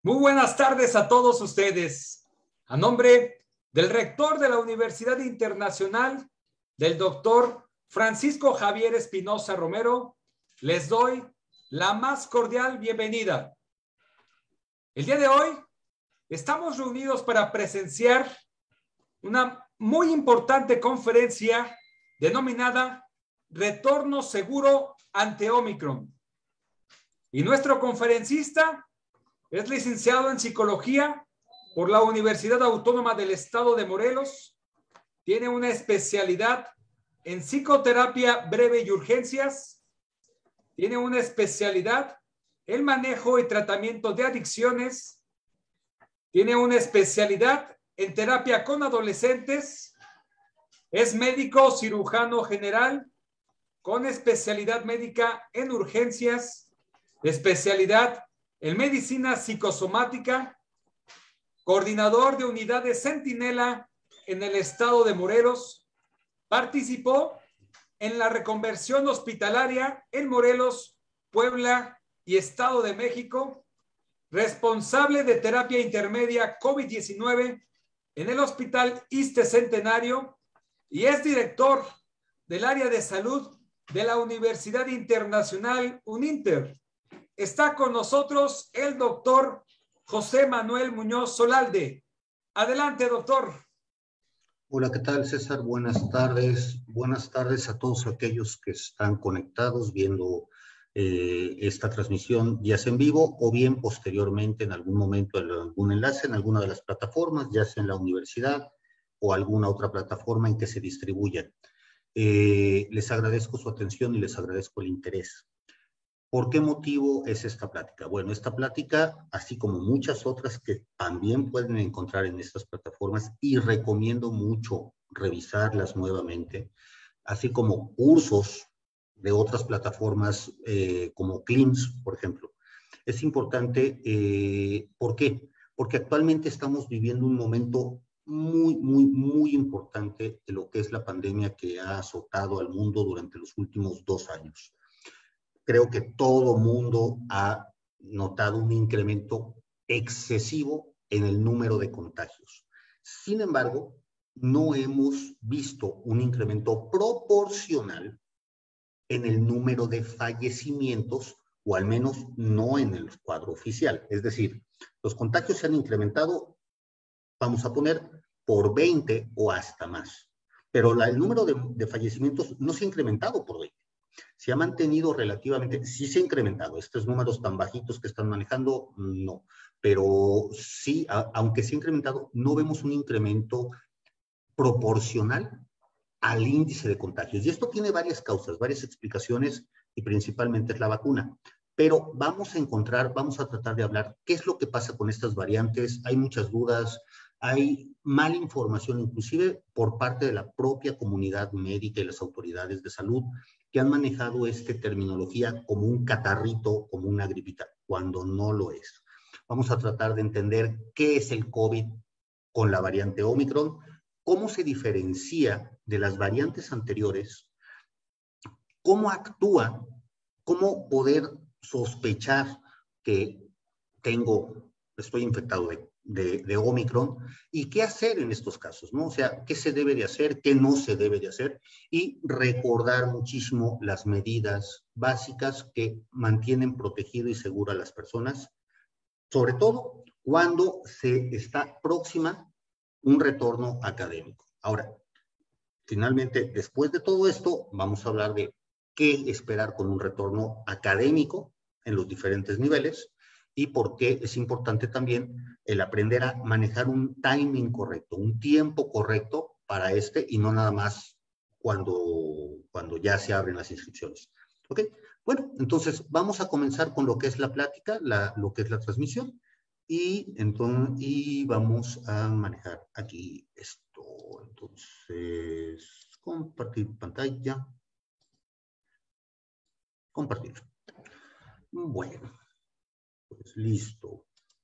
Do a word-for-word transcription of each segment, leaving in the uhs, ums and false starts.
Muy buenas tardes a todos ustedes. A nombre del rector de la Universidad Internacional, del doctor Francisco Javier Espinosa Romero, les doy la más cordial bienvenida. El día de hoy estamos reunidos para presenciar una muy importante conferencia denominada Retorno Seguro ante Omicron. Y nuestro conferencista es licenciado en Psicología por la Universidad Autónoma del Estado de Morelos. Tiene una especialidad en Psicoterapia Breve y Urgencias. Tiene una especialidad en Manejo y Tratamiento de Adicciones. Tiene una especialidad en Terapia con Adolescentes. Es médico cirujano general con especialidad médica en urgencias, especialidad en medicina psicosomática, coordinador de unidades Centinela en el estado de Morelos. Participó en la reconversión hospitalaria en Morelos, Puebla y Estado de México. Responsable de terapia intermedia COVID diecinueve en el Hospital Iste Centenario y es director del área de salud de la Universidad Internacional UNINTER. Está con nosotros el doctor José Manuel Muñoz Solalde. Adelante, doctor. Hola, ¿qué tal, César? Buenas tardes. Buenas tardes a todos aquellos que están conectados viendo eh, esta transmisión, ya sea en vivo o bien posteriormente en algún momento en algún enlace en alguna de las plataformas, ya sea en la universidad o alguna otra plataforma en que se distribuyan. Eh, les agradezco su atención y les agradezco el interés. ¿Por qué motivo es esta plática? Bueno, esta plática, así como muchas otras que también pueden encontrar en estas plataformas, y recomiendo mucho revisarlas nuevamente, así como cursos de otras plataformas eh, como CLIMS, por ejemplo. Es importante, eh, ¿por qué? Porque actualmente estamos viviendo un momento muy, muy, muy importante de lo que es la pandemia que ha azotado al mundo durante los últimos dos años. Creo que todo mundo ha notado un incremento excesivo en el número de contagios. Sin embargo, no hemos visto un incremento proporcional en el número de fallecimientos, o al menos no en el cuadro oficial. Es decir, los contagios se han incrementado, vamos a poner, por veinte o hasta más. Pero la, el número de, de fallecimientos no se ha incrementado por veinte. Se ha mantenido relativamente, sí se ha incrementado. Estos números tan bajitos que están manejando, no. Pero sí, a, aunque se ha incrementado, no vemos un incremento proporcional al índice de contagios. Y esto tiene varias causas, varias explicaciones, y principalmente es la vacuna. Pero vamos a encontrar, vamos a tratar de hablar qué es lo que pasa con estas variantes. Hay muchas dudas, hay mala información, inclusive por parte de la propia comunidad médica y las autoridades de salud, que han manejado esta terminología como un catarrito, como una gripita, cuando no lo es. Vamos a tratar de entender qué es el COVID con la variante Omicron, cómo se diferencia de las variantes anteriores, cómo actúa, cómo poder sospechar que tengo, estoy infectado de De, de Omicron, y qué hacer en estos casos, ¿no? O sea, qué se debe de hacer, qué no se debe de hacer, y recordar muchísimo las medidas básicas que mantienen protegido y seguro a las personas, sobre todo cuando se está próxima un retorno académico. Ahora, finalmente, después de todo esto, vamos a hablar de qué esperar con un retorno académico en los diferentes niveles, y por qué es importante también el aprender a manejar un timing correcto, un tiempo correcto para este, y no nada más cuando, cuando ya se abren las inscripciones. ¿Ok? Bueno, entonces vamos a comenzar con lo que es la plática, la, lo que es la transmisión, y, entonces, y vamos a manejar aquí esto. Entonces, compartir pantalla. Compartir. Bueno. Pues listo.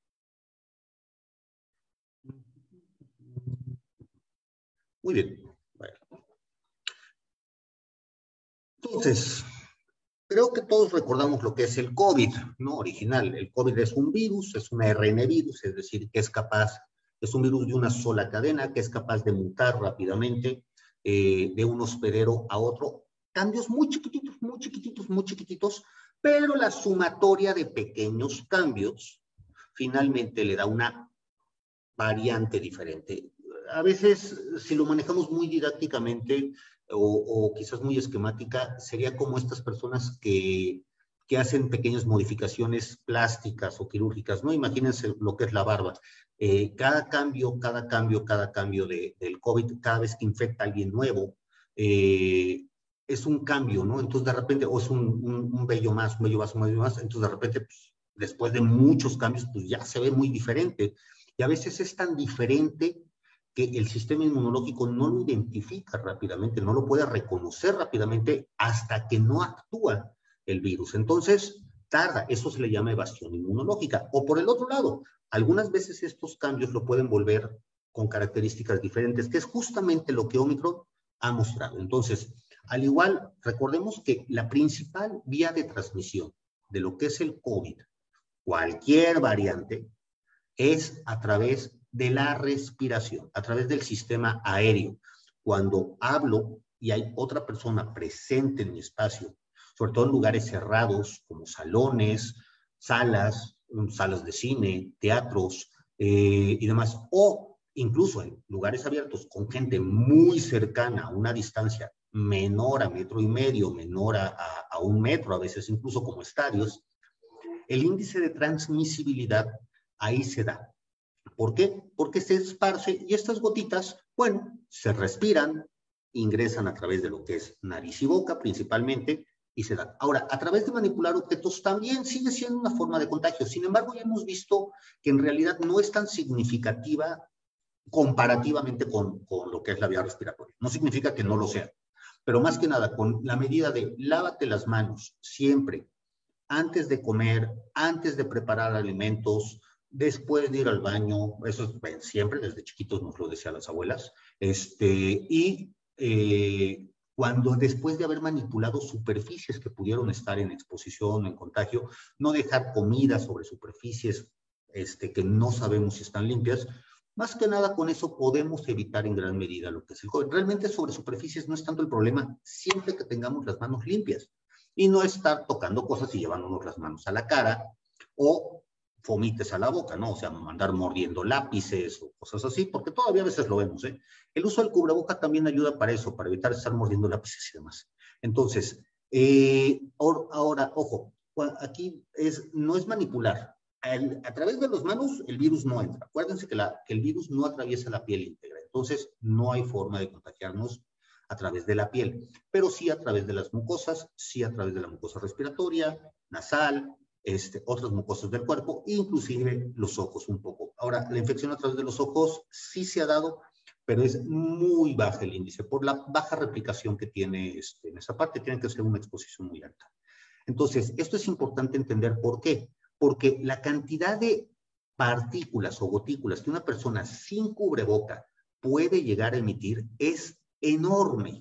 Muy bien. Bueno. Entonces, creo que todos recordamos lo que es el COVID, ¿no? Original. El COVID es un virus, es un A R N virus, es decir, que es capaz, es un virus de una sola cadena, que es capaz de mutar rápidamente eh, de un hospedero a otro. Cambios muy chiquititos, muy chiquititos, muy chiquititos, pero la sumatoria de pequeños cambios finalmente le da una variante diferente. A veces, si lo manejamos muy didácticamente o, o quizás muy esquemática, sería como estas personas que, que hacen pequeñas modificaciones plásticas o quirúrgicas, ¿no? Imagínense lo que es la barba. Eh, cada cambio, cada cambio, cada cambio de, del COVID, cada vez que infecta a alguien nuevo, eh, es un cambio, ¿no? Entonces, de repente, o es un, un, un vello más, un vello más, un vello más, entonces, de repente, pues, después de muchos cambios, pues ya se ve muy diferente. Y a veces es tan diferente que el sistema inmunológico no lo identifica rápidamente, no lo puede reconocer rápidamente hasta que no actúa el virus. Entonces, tarda, eso se le llama evasión inmunológica. O por el otro lado, algunas veces estos cambios lo pueden volver con características diferentes, que es justamente lo que Omicron ha mostrado. Entonces, al igual, recordemos que la principal vía de transmisión de lo que es el COVID, cualquier variante, es a través de la respiración, a través del sistema aéreo. Cuando hablo y hay otra persona presente en mi espacio, sobre todo en lugares cerrados como salones, salas, salas de cine, teatros eh, y demás, o incluso en lugares abiertos con gente muy cercana a una distancia menor a metro y medio, menor a, a, a un metro, a veces incluso como estadios, el índice de transmisibilidad ahí se da. ¿Por qué? Porque se esparce y estas gotitas, bueno, se respiran, ingresan a través de lo que es nariz y boca principalmente y se dan. Ahora, a través de manipular objetos también sigue siendo una forma de contagio. Sin embargo, ya hemos visto que en realidad no es tan significativa comparativamente con, con lo que es la vía respiratoria. No significa que no lo sea, pero más que nada con la medida de lávate las manos siempre, antes de comer, antes de preparar alimentos, después de ir al baño, eso es, siempre desde chiquitos nos lo decían las abuelas, este, y eh, cuando después de haber manipulado superficies que pudieron estar en exposición, en contagio, no dejar comida sobre superficies este, que no sabemos si están limpias, más que nada con eso podemos evitar en gran medida lo que es el COVID. Realmente sobre superficies no es tanto el problema, siempre que tengamos las manos limpias y no estar tocando cosas y llevándonos las manos a la cara o fomites a la boca, ¿no? O sea, andar mordiendo lápices o cosas así, porque todavía a veces lo vemos, ¿eh? El uso del cubreboca también ayuda para eso, para evitar estar mordiendo lápices y demás. Entonces, eh, ahora, ojo, aquí es, no es manipular. El, a través de las manos el virus no entra. Acuérdense que, la, que el virus no atraviesa la piel íntegra, entonces no hay forma de contagiarnos a través de la piel, pero sí a través de las mucosas, sí a través de la mucosa respiratoria, nasal, Este, otras mucosas del cuerpo, inclusive los ojos un poco. Ahora, la infección a través de los ojos sí se ha dado, pero es muy baja el índice, por la baja replicación que tiene este, en esa parte, tiene que ser una exposición muy alta. Entonces, esto es importante entender por qué, porque la cantidad de partículas o gotículas que una persona sin cubreboca puede llegar a emitir es enorme.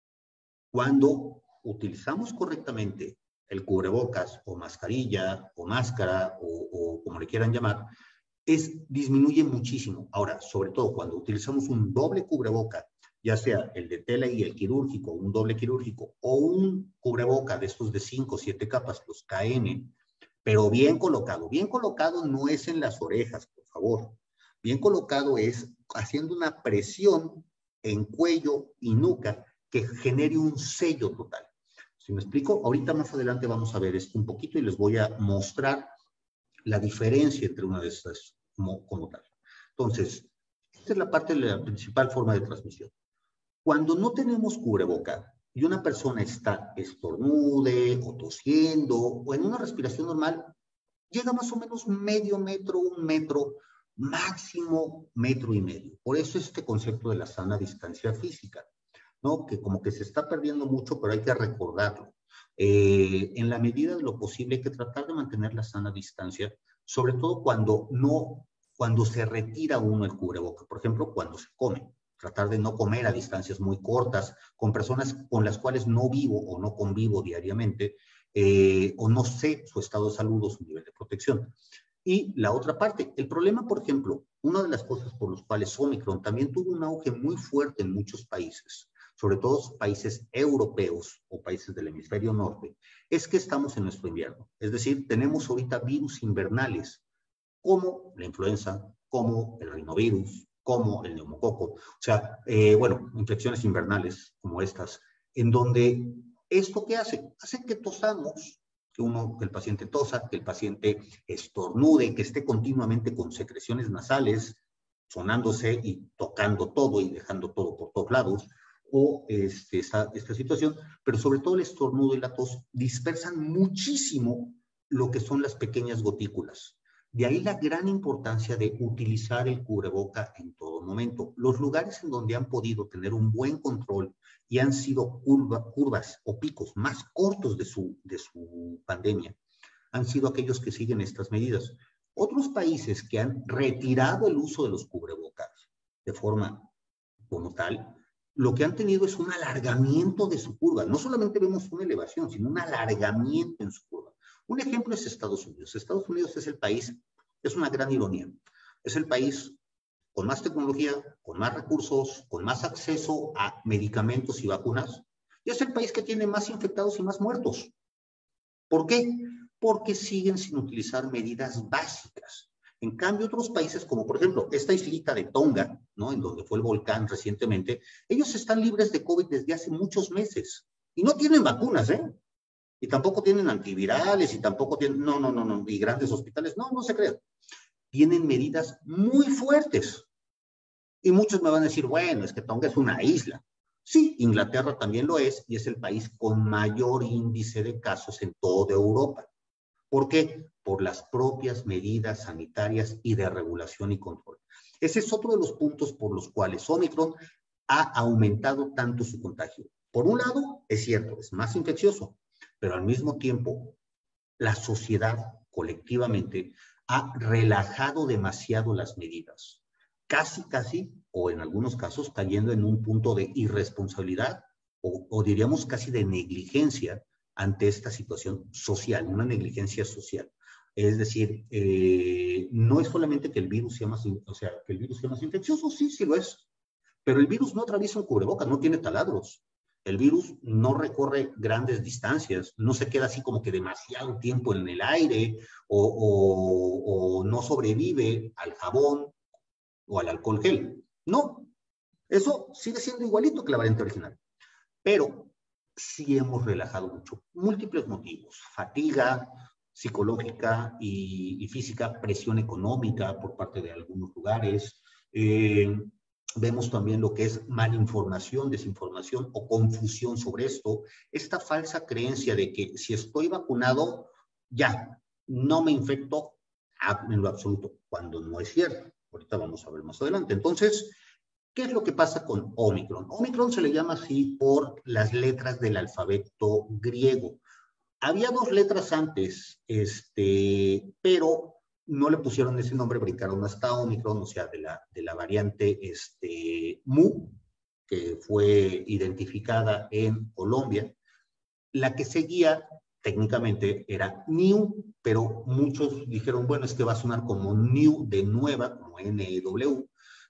Cuando utilizamos correctamente el cubrebocas o mascarilla o máscara o, o como le quieran llamar, es, disminuye muchísimo. Ahora, sobre todo cuando utilizamos un doble cubreboca, ya sea el de tela y el quirúrgico, un doble quirúrgico, o un cubreboca de estos de cinco o siete capas, los K N, pero bien colocado. Bien colocado no es en las orejas, por favor. Bien colocado es haciendo una presión en cuello y nuca que genere un sello total. ¿Sí me explico? Ahorita más adelante vamos a ver esto un poquito y les voy a mostrar la diferencia entre una de estas como, como tal. Entonces, esta es la parte de la principal forma de transmisión. Cuando no tenemos cubreboca y una persona está estornude o tosiendo o en una respiración normal, llega más o menos medio metro, un metro, máximo metro y medio. Por eso este concepto de la sana distancia física, ¿no? Que como que se está perdiendo mucho, pero hay que recordarlo. Eh, en la medida de lo posible hay que tratar de mantener la sana distancia, sobre todo cuando, no, cuando se retira uno el cubreboca, por ejemplo, cuando se come. Tratar de no comer a distancias muy cortas, con personas con las cuales no vivo o no convivo diariamente, eh, o no sé su estado de salud o su nivel de protección. Y la otra parte, el problema, por ejemplo, una de las cosas por las cuales Omicron también tuvo un auge muy fuerte en muchos países, sobre todo países europeos o países del hemisferio norte, es que estamos en nuestro invierno. Es decir, tenemos ahorita virus invernales, como la influenza, como el rinovirus, como el neumococo. O sea, eh, bueno, infecciones invernales como estas, en donde esto ¿qué hace? Hace que tosamos, que uno, que el paciente tosa, que el paciente estornude, que esté continuamente con secreciones nasales, sonándose y tocando todo y dejando todo por todos lados, o este, esta, esta situación, pero sobre todo el estornudo y la tos dispersan muchísimo lo que son las pequeñas gotículas. De ahí la gran importancia de utilizar el cubreboca en todo momento. Los lugares en donde han podido tener un buen control y han sido curva, curvas o picos más cortos de su, de su pandemia, han sido aquellos que siguen estas medidas. Otros países que han retirado el uso de los cubrebocas de forma como tal, lo que han tenido es un alargamiento de su curva. No solamente vemos una elevación, sino un alargamiento en su curva. Un ejemplo es Estados Unidos. Estados Unidos es el país, es una gran ironía, es el país con más tecnología, con más recursos, con más acceso a medicamentos y vacunas, y es el país que tiene más infectados y más muertos. ¿Por qué? Porque siguen sin utilizar medidas básicas. En cambio, otros países, como por ejemplo esta islita de Tonga, ¿no?, en donde fue el volcán recientemente, ellos están libres de COVID desde hace muchos meses y no tienen vacunas, ¿eh? Y tampoco tienen antivirales, y tampoco tienen, no, no, no, no, y grandes hospitales, no, no se crean. Tienen medidas muy fuertes. Y muchos me van a decir, bueno, es que Tonga es una isla. Sí, Inglaterra también lo es, y es el país con mayor índice de casos en toda Europa. ¿Por qué? Por las propias medidas sanitarias y de regulación y control. Ese es otro de los puntos por los cuales Omicron ha aumentado tanto su contagio. Por un lado, es cierto, es más infeccioso, pero al mismo tiempo, la sociedad colectivamente ha relajado demasiado las medidas, casi, casi, o en algunos casos, cayendo en un punto de irresponsabilidad o, o diríamos casi de negligencia ante esta situación social, una negligencia social. Es decir, eh, no es solamente que el virus sea más, o sea, que el virus sea más infeccioso, sí, sí lo es, pero el virus no atraviesa un cubrebocas, no tiene taladros. El virus no recorre grandes distancias, no se queda así como que demasiado tiempo en el aire o, o, o no sobrevive al jabón o al alcohol gel. No, eso sigue siendo igualito que la variante original. Pero sí hemos relajado mucho. Múltiples motivos: fatiga psicológica y, y física, presión económica por parte de algunos lugares. Eh, Vemos también lo que es malinformación, desinformación o confusión sobre esto. Esta falsa creencia de que si estoy vacunado, ya, no me infecto en lo absoluto, cuando no es cierto. Ahorita vamos a ver más adelante. Entonces, ¿qué es lo que pasa con Omicron? Omicron se le llama así por las letras del alfabeto griego. Había dos letras antes, este, pero no le pusieron ese nombre, brincaron hasta Omicron, o sea, de la, de la variante este, Mu, que fue identificada en Colombia. La que seguía técnicamente era New, pero muchos dijeron, bueno, es que va a sonar como New de nueva, como N W,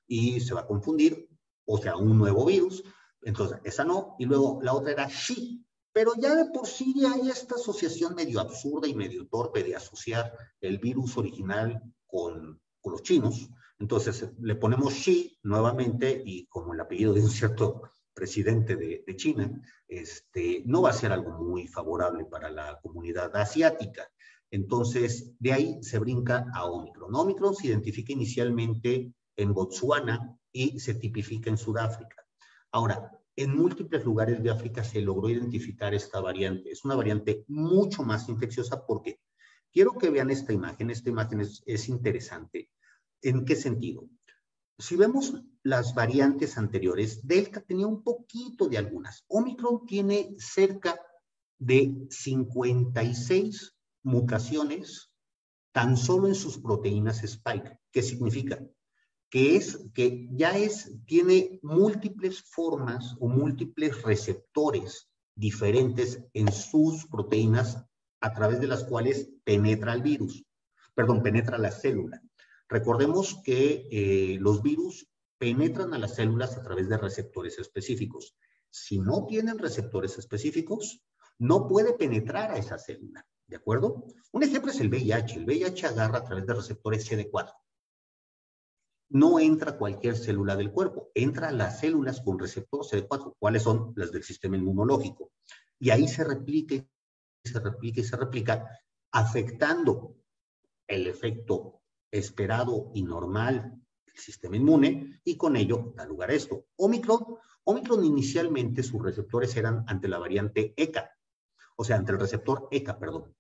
y se va a confundir, o sea, un nuevo virus. Entonces, esa no, y luego la otra era Xi. Pero ya de por sí hay esta asociación medio absurda y medio torpe de asociar el virus original con, con los chinos. Entonces le ponemos Xi nuevamente, y como el apellido de un cierto presidente de, de China, este, no va a ser algo muy favorable para la comunidad asiática. Entonces de ahí se brinca a Omicron. Omicron se identifica inicialmente en Botsuana y se tipifica en Sudáfrica. Ahora, en múltiples lugares de África se logró identificar esta variante. Es una variante mucho más infecciosa porque quiero que vean esta imagen. Esta imagen es, es interesante. ¿En qué sentido? Si vemos las variantes anteriores, Delta tenía un poquito de algunas. Omicron tiene cerca de cincuenta y seis mutaciones tan solo en sus proteínas Spike. ¿Qué significa? Que es que ya es, tiene múltiples formas o múltiples receptores diferentes en sus proteínas a través de las cuales penetra el virus, perdón, penetra la célula. Recordemos que eh, los virus penetran a las células a través de receptores específicos. Si no tienen receptores específicos, no puede penetrar a esa célula, ¿de acuerdo? Un ejemplo es el V I H. El V I H agarra a través de receptores C D cuatro. No entra a cualquier célula del cuerpo, entra a las células con receptor C D cuatro, ¿cuáles son? Las del sistema inmunológico. Y ahí se replica, se replica y se replica, afectando el efecto esperado y normal del sistema inmune, y con ello da lugar a esto. Omicron, Omicron inicialmente sus receptores eran ante la variante E C A, o sea, ante el receptor E C A, perdón.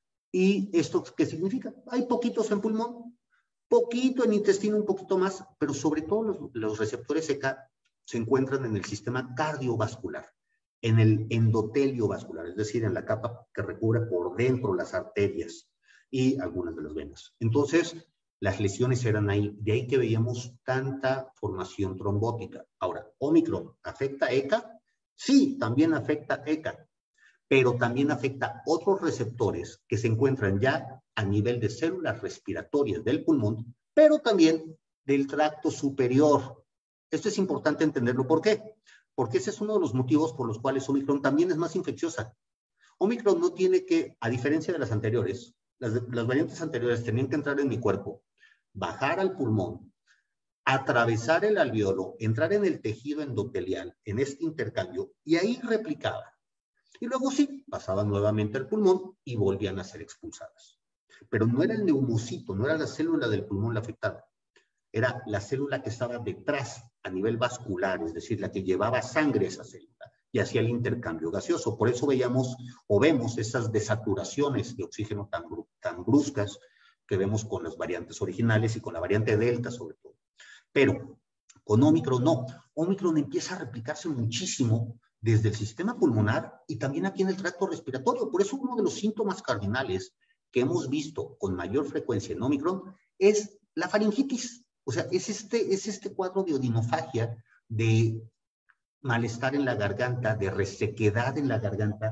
¿Y esto qué significa? Hay poquitos en pulmón, poquito en intestino, un poquito más, pero sobre todo los, los receptores E C A se encuentran en el sistema cardiovascular, en el endotelio vascular, es decir, en la capa que recubre por dentro las arterias y algunas de las venas. Entonces, las lesiones eran ahí, de ahí que veíamos tanta formación trombótica. Ahora, ¿Omicron afecta a E C A? Sí, también afecta a E C A, pero también afecta otros receptores que se encuentran ya a nivel de células respiratorias del pulmón, pero también del tracto superior. Esto es importante entenderlo. ¿Por qué? Porque ese es uno de los motivos por los cuales Omicron también es más infecciosa. Omicron no tiene que, a diferencia de las anteriores, las, las variantes anteriores tenían que entrar en mi cuerpo, bajar al pulmón, atravesar el alveolo, entrar en el tejido endotelial, en este intercambio, y ahí replicaba. Y luego sí, pasaban nuevamente al pulmón y volvían a ser expulsadas. Pero no era el neumocito, no era la célula del pulmón la afectada. Era la célula que estaba detrás a nivel vascular, es decir, la que llevaba sangre a esa célula y hacía el intercambio gaseoso. Por eso veíamos o vemos esas desaturaciones de oxígeno tan, tan bruscas que vemos con las variantes originales y con la variante Delta sobre todo. Pero con Omicron no. Omicron empieza a replicarse muchísimo desde el sistema pulmonar y también aquí en el tracto respiratorio. Por eso uno de los síntomas cardinales que hemos visto con mayor frecuencia en Omicron es la faringitis. O sea, es este, es este cuadro de odinofagia, de malestar en la garganta, de resequedad en la garganta,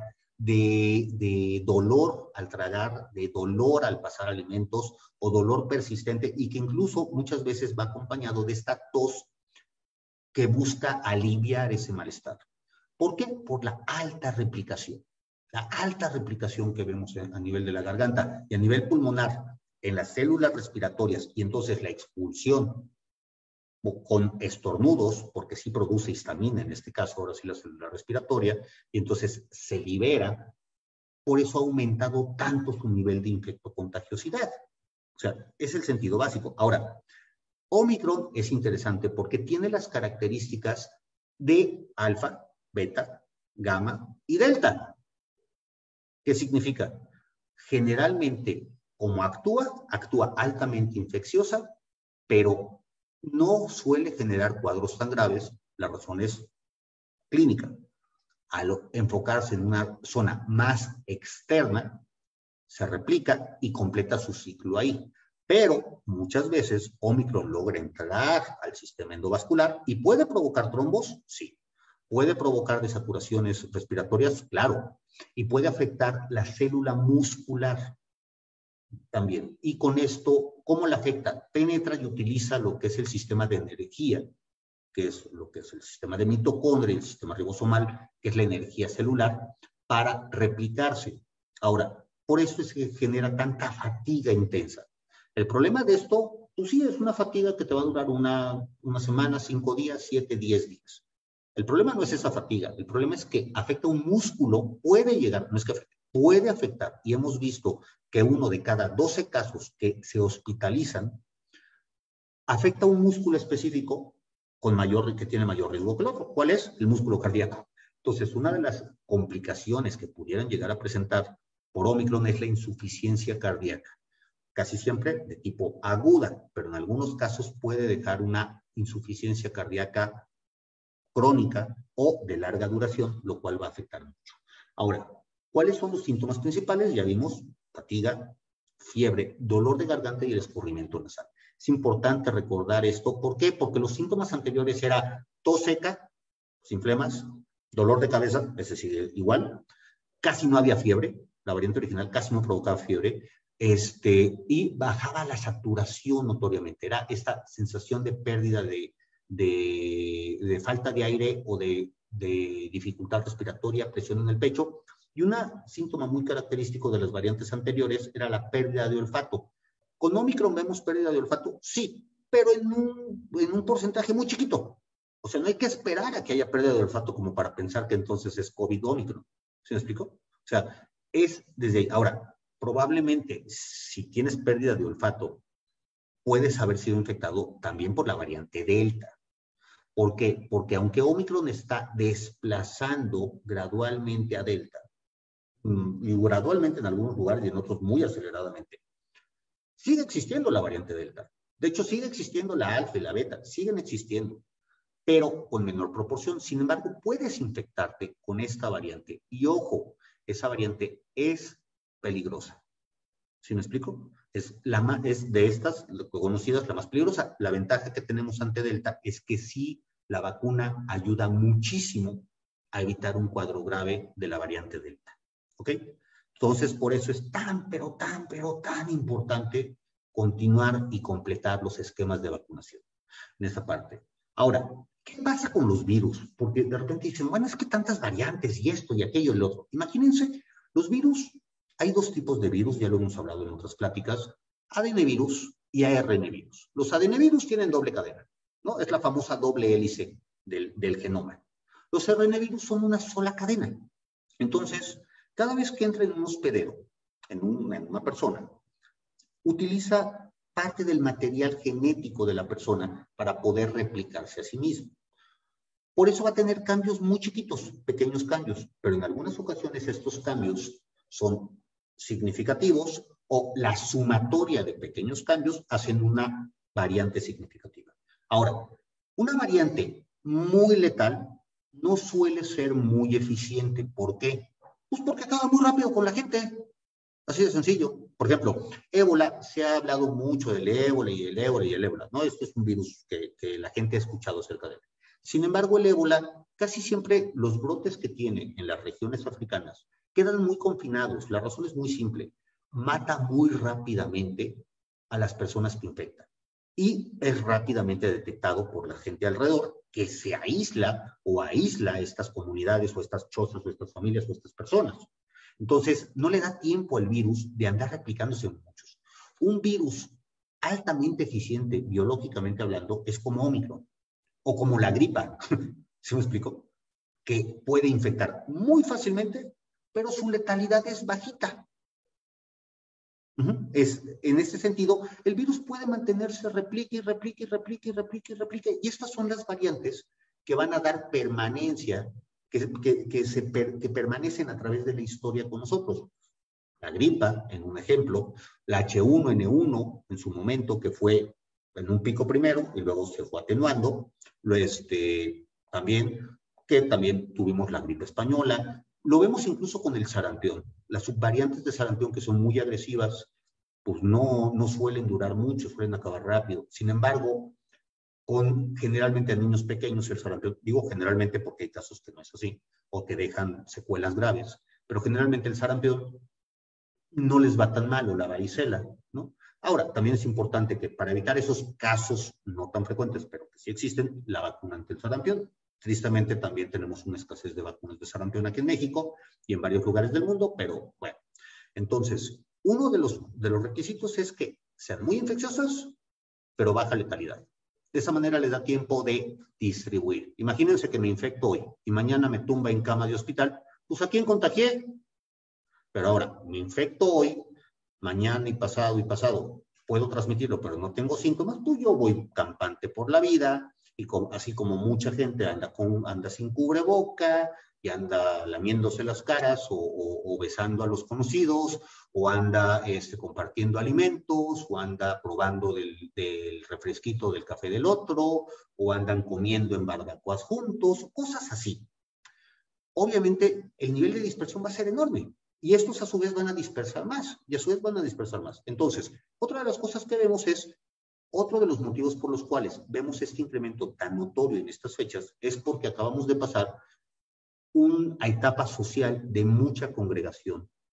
de, de dolor al tragar, de dolor al pasar alimentos o dolor persistente y que incluso muchas veces va acompañado de esta tos que busca aliviar ese malestar. ¿Por qué? Por la alta replicación. La alta replicación que vemos a nivel de la garganta y a nivel pulmonar en las células respiratorias y entonces la expulsión con estornudos, porque sí produce histamina, en este caso ahora sí la célula respiratoria, y entonces se libera, por eso ha aumentado tanto su nivel de infectocontagiosidad. O sea, es el sentido básico. Ahora, Omicron es interesante porque tiene las características de alfa, beta, gamma y delta. ¿Qué significa? Generalmente, como actúa, actúa altamente infecciosa, pero no suele generar cuadros tan graves. La razón es clínica. Al enfocarse en una zona más externa, se replica y completa su ciclo ahí. Pero muchas veces Omicron logra entrar al sistema endovascular y puede provocar trombos, sí. Puede provocar desaturaciones respiratorias, claro. Y puede afectar la célula muscular también. Y con esto, ¿cómo la afecta? Penetra y utiliza lo que es el sistema de energía, que es lo que es el sistema de mitocondria, el sistema ribosomal, que es la energía celular, para replicarse. Ahora, por eso es que genera tanta fatiga intensa. El problema de esto, pues sí, es una fatiga que te va a durar una, una semana, cinco días, siete, diez días. El problema no es esa fatiga, el problema es que afecta a un músculo, puede llegar, no es que afecte, puede afectar. Y hemos visto que uno de cada doce casos que se hospitalizan afecta a un músculo específico con mayor, que tiene mayor riesgo que el otro. ¿Cuál es? El músculo cardíaco. Entonces, una de las complicaciones que pudieran llegar a presentar por Omicron es la insuficiencia cardíaca. Casi siempre de tipo aguda, pero en algunos casos puede dejar una insuficiencia cardíaca crónica o de larga duración, lo cual va a afectar mucho. Ahora, ¿cuáles son los síntomas principales? Ya vimos fatiga, fiebre, dolor de garganta y el escurrimiento nasal. Es importante recordar esto. ¿Por qué? Porque los síntomas anteriores eran tos seca, sin flemas, dolor de cabeza, es decir, igual, casi no había fiebre, la variante original casi no provocaba fiebre, este, y bajaba la saturación notoriamente. Era esta sensación de pérdida de, de, de falta de aire o de, de dificultad respiratoria, presión en el pecho. Y un síntoma muy característico de las variantes anteriores era la pérdida de olfato. ¿Con Omicron vemos pérdida de olfato? Sí, pero en un, en un porcentaje muy chiquito. O sea, no hay que esperar a que haya pérdida de olfato como para pensar que entonces es COVID Omicron. ¿Sí me explico? O sea, es desde ahí. Ahora, probablemente si tienes pérdida de olfato, puedes haber sido infectado también por la variante Delta. ¿Por qué? Porque aunque Omicron está desplazando gradualmente a Delta, y gradualmente en algunos lugares y en otros muy aceleradamente, sigue existiendo la variante Delta. De hecho, sigue existiendo la alfa y la beta, siguen existiendo, pero con menor proporción. Sin embargo, puedes infectarte con esta variante. Y ojo, esa variante es peligrosa. ¿Sí me explico? Es, la más, es de estas conocidas la más peligrosa. La ventaja que tenemos ante Delta es que sí, la vacuna ayuda muchísimo a evitar un cuadro grave de la variante Delta. ¿Ok? Entonces, por eso es tan, pero tan, pero tan importante continuar y completar los esquemas de vacunación en esta parte. Ahora, ¿qué pasa con los virus? Porque de repente dicen, bueno, es que tantas variantes y esto y aquello y lo otro. Imagínense, los virus, hay dos tipos de virus, ya lo hemos hablado en otras pláticas, A D N virus y A R N virus. Los A D N virus tienen doble cadena, ¿no? Es la famosa doble hélice del, del genoma. Los A R N virus son una sola cadena. Entonces, cada vez que entra en un hospedero, en, un, en una persona, utiliza parte del material genético de la persona para poder replicarse a sí mismo. Por eso va a tener cambios muy chiquitos, pequeños cambios, pero en algunas ocasiones estos cambios son significativos o la sumatoria de pequeños cambios hacen una variante significativa. Ahora, una variante muy letal no suele ser muy eficiente. ¿Por qué? Pues porque acaba muy rápido con la gente. Así de sencillo. Por ejemplo, ébola, se ha hablado mucho del ébola y el ébola y el ébola, ¿no? Este es un virus que, que la gente ha escuchado acerca de él. Sin embargo, el ébola, casi siempre los brotes que tiene en las regiones africanas quedan muy confinados. La razón es muy simple. Mata muy rápidamente a las personas que infectan. Y es rápidamente detectado por la gente alrededor, que se aísla o aísla a estas comunidades o estas chozas o estas familias o estas personas. Entonces, no le da tiempo al virus de andar replicándose en muchos. Un virus altamente eficiente, biológicamente hablando, es como Omicron o como la gripa. ¿Se me explico? Que puede infectar muy fácilmente, pero su letalidad es bajita. Uh-huh. Es, en este sentido, el virus puede mantenerse, replique y replique y replique y replique y replique. Y estas son las variantes que van a dar permanencia, que, que, que, se per, que permanecen a través de la historia con nosotros. La gripa, en un ejemplo, la H uno N uno, en su momento, que fue en un pico primero y luego se fue atenuando. Lo este, también, que también tuvimos la gripe española. Lo vemos incluso con el sarampión. Las subvariantes de sarampión, que son muy agresivas, pues no, no suelen durar mucho, suelen acabar rápido. Sin embargo, con generalmente a niños pequeños el sarampión, digo generalmente porque hay casos que no es así, o que dejan secuelas graves, pero generalmente el sarampión no les va tan mal, o la varicela, ¿no? Ahora, también es importante que para evitar esos casos no tan frecuentes, pero que sí existen, la vacuna ante el sarampión. Tristemente también tenemos una escasez de vacunas de sarampión aquí en México y en varios lugares del mundo, pero bueno. Entonces, uno de los, de los requisitos es que sean muy infecciosas, pero baja letalidad. De esa manera les da tiempo de distribuir. Imagínense que me infecto hoy y mañana me tumba en cama de hospital. Pues ¿a quién contagié? Pero ahora, me infecto hoy, mañana y pasado y pasado. Puedo transmitirlo, pero no tengo síntomas. Pues yo voy campante por la vida. Y con, así como mucha gente anda, con, anda sin cubreboca y anda lamiéndose las caras o, o, o besando a los conocidos o anda este, compartiendo alimentos o anda probando del, del refresquito del café del otro o andan comiendo en barbacoas juntos, cosas así. Obviamente el nivel de dispersión va a ser enorme y estos a su vez van a dispersar más y a su vez van a dispersar más. Entonces, otra de las cosas que vemos es Otro de los motivos por los cuales vemos este incremento tan notorio en estas fechas es porque acabamos de pasar una etapa social de mucha congregación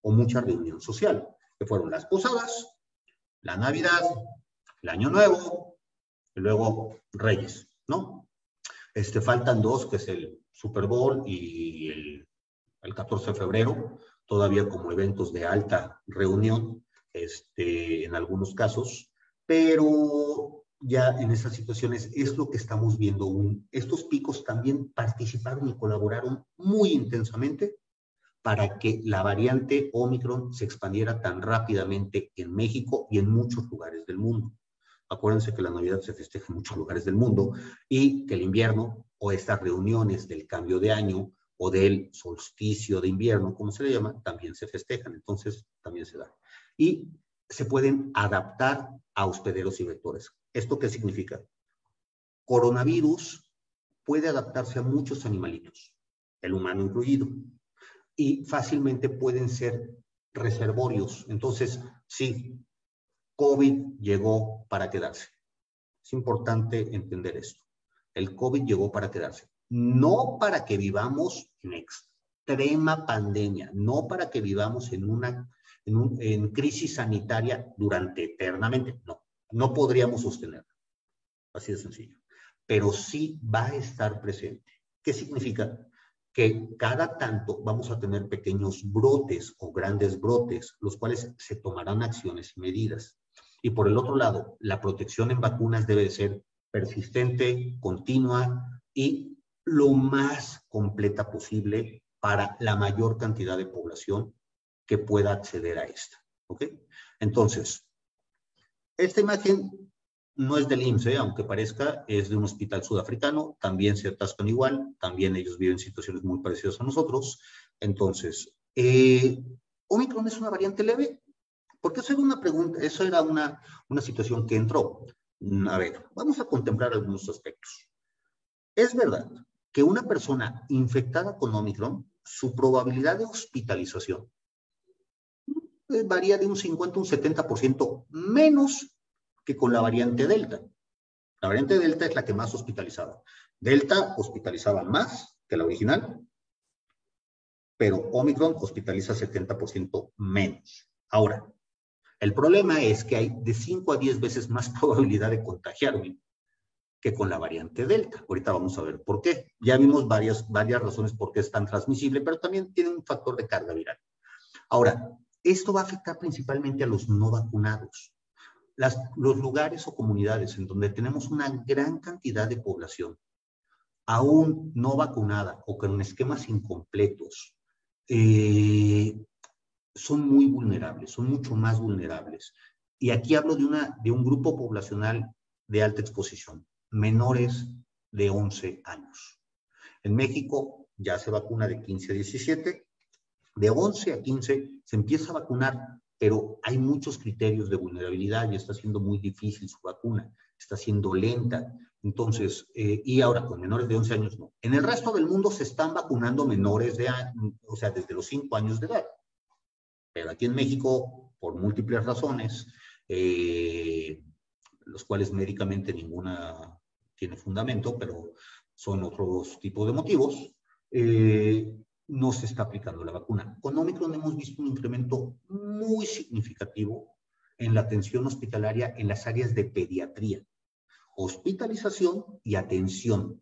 o mucha reunión social, que fueron las posadas, la Navidad, el Año Nuevo, y luego Reyes, ¿no? Este, faltan dos, que es el Super Bowl y el, el catorce de febrero, todavía como eventos de alta reunión, este, en algunos casos, pero ya en esas situaciones es lo que estamos viendo. Un, estos picos también participaron y colaboraron muy intensamente para que la variante Omicron se expandiera tan rápidamente en México y en muchos lugares del mundo. Acuérdense que la Navidad se festeja en muchos lugares del mundo y que el invierno o estas reuniones del cambio de año o del solsticio de invierno, como se le llama, también se festejan. Entonces, también se da. Y se pueden adaptar a hospederos y vectores. ¿Esto qué significa? Coronavirus puede adaptarse a muchos animalitos, el humano incluido, y fácilmente pueden ser reservorios. Entonces, sí, COVID llegó para quedarse. Es importante entender esto. El COVID llegó para quedarse. No para que vivamos en extrema pandemia, no para que vivamos en una en, un, en crisis sanitaria durante eternamente. No, no podríamos sostenerla. Así de sencillo. Pero sí va a estar presente. ¿Qué significa? Que cada tanto vamos a tener pequeños brotes o grandes brotes, los cuales se tomarán acciones y medidas. Y por el otro lado, la protección en vacunas debe ser persistente, continua y lo más completa posible para la mayor cantidad de población que pueda acceder a esta. ¿Ok? Entonces, esta imagen no es del I M S S, ¿eh? Aunque parezca, es de un hospital sudafricano, también se atascan igual, también ellos viven situaciones muy parecidas a nosotros. Entonces, eh, ¿Omicron es una variante leve? Porque eso era una pregunta, eso era una, una situación que entró. A ver, vamos a contemplar algunos aspectos. Es verdad que una persona infectada con Omicron, su probabilidad de hospitalización eh, varía de un cincuenta a un setenta por ciento menos que con la variante Delta. La variante Delta es la que más hospitalizaba. Delta hospitalizaba más que la original, pero Omicron hospitaliza setenta por ciento menos. Ahora, el problema es que hay de cinco a diez veces más probabilidad de contagiarme que con la variante Delta. Ahorita vamos a ver por qué. Ya vimos varias, varias razones por qué es tan transmisible, pero también tiene un factor de carga viral. Ahora, esto va a afectar principalmente a los no vacunados. Las, los lugares o comunidades en donde tenemos una gran cantidad de población aún no vacunada o con esquemas incompletos, eh, son muy vulnerables, son mucho más vulnerables. Y aquí hablo de, una, de un grupo poblacional de alta exposición, menores de once años. En México ya se vacuna de quince a diecisiete, de once a quince se empieza a vacunar, pero hay muchos criterios de vulnerabilidad y está siendo muy difícil su vacuna, está siendo lenta. Entonces, eh, y ahora con menores de once años no. En el resto del mundo se están vacunando menores de, o sea, desde los cinco años de edad. Pero aquí en México, por múltiples razones, eh, los cuales médicamente ninguna tiene fundamento, pero son otros tipos de motivos, eh, no se está aplicando la vacuna. Con Omicron hemos visto un incremento muy significativo en la atención hospitalaria en las áreas de pediatría, hospitalización y atención.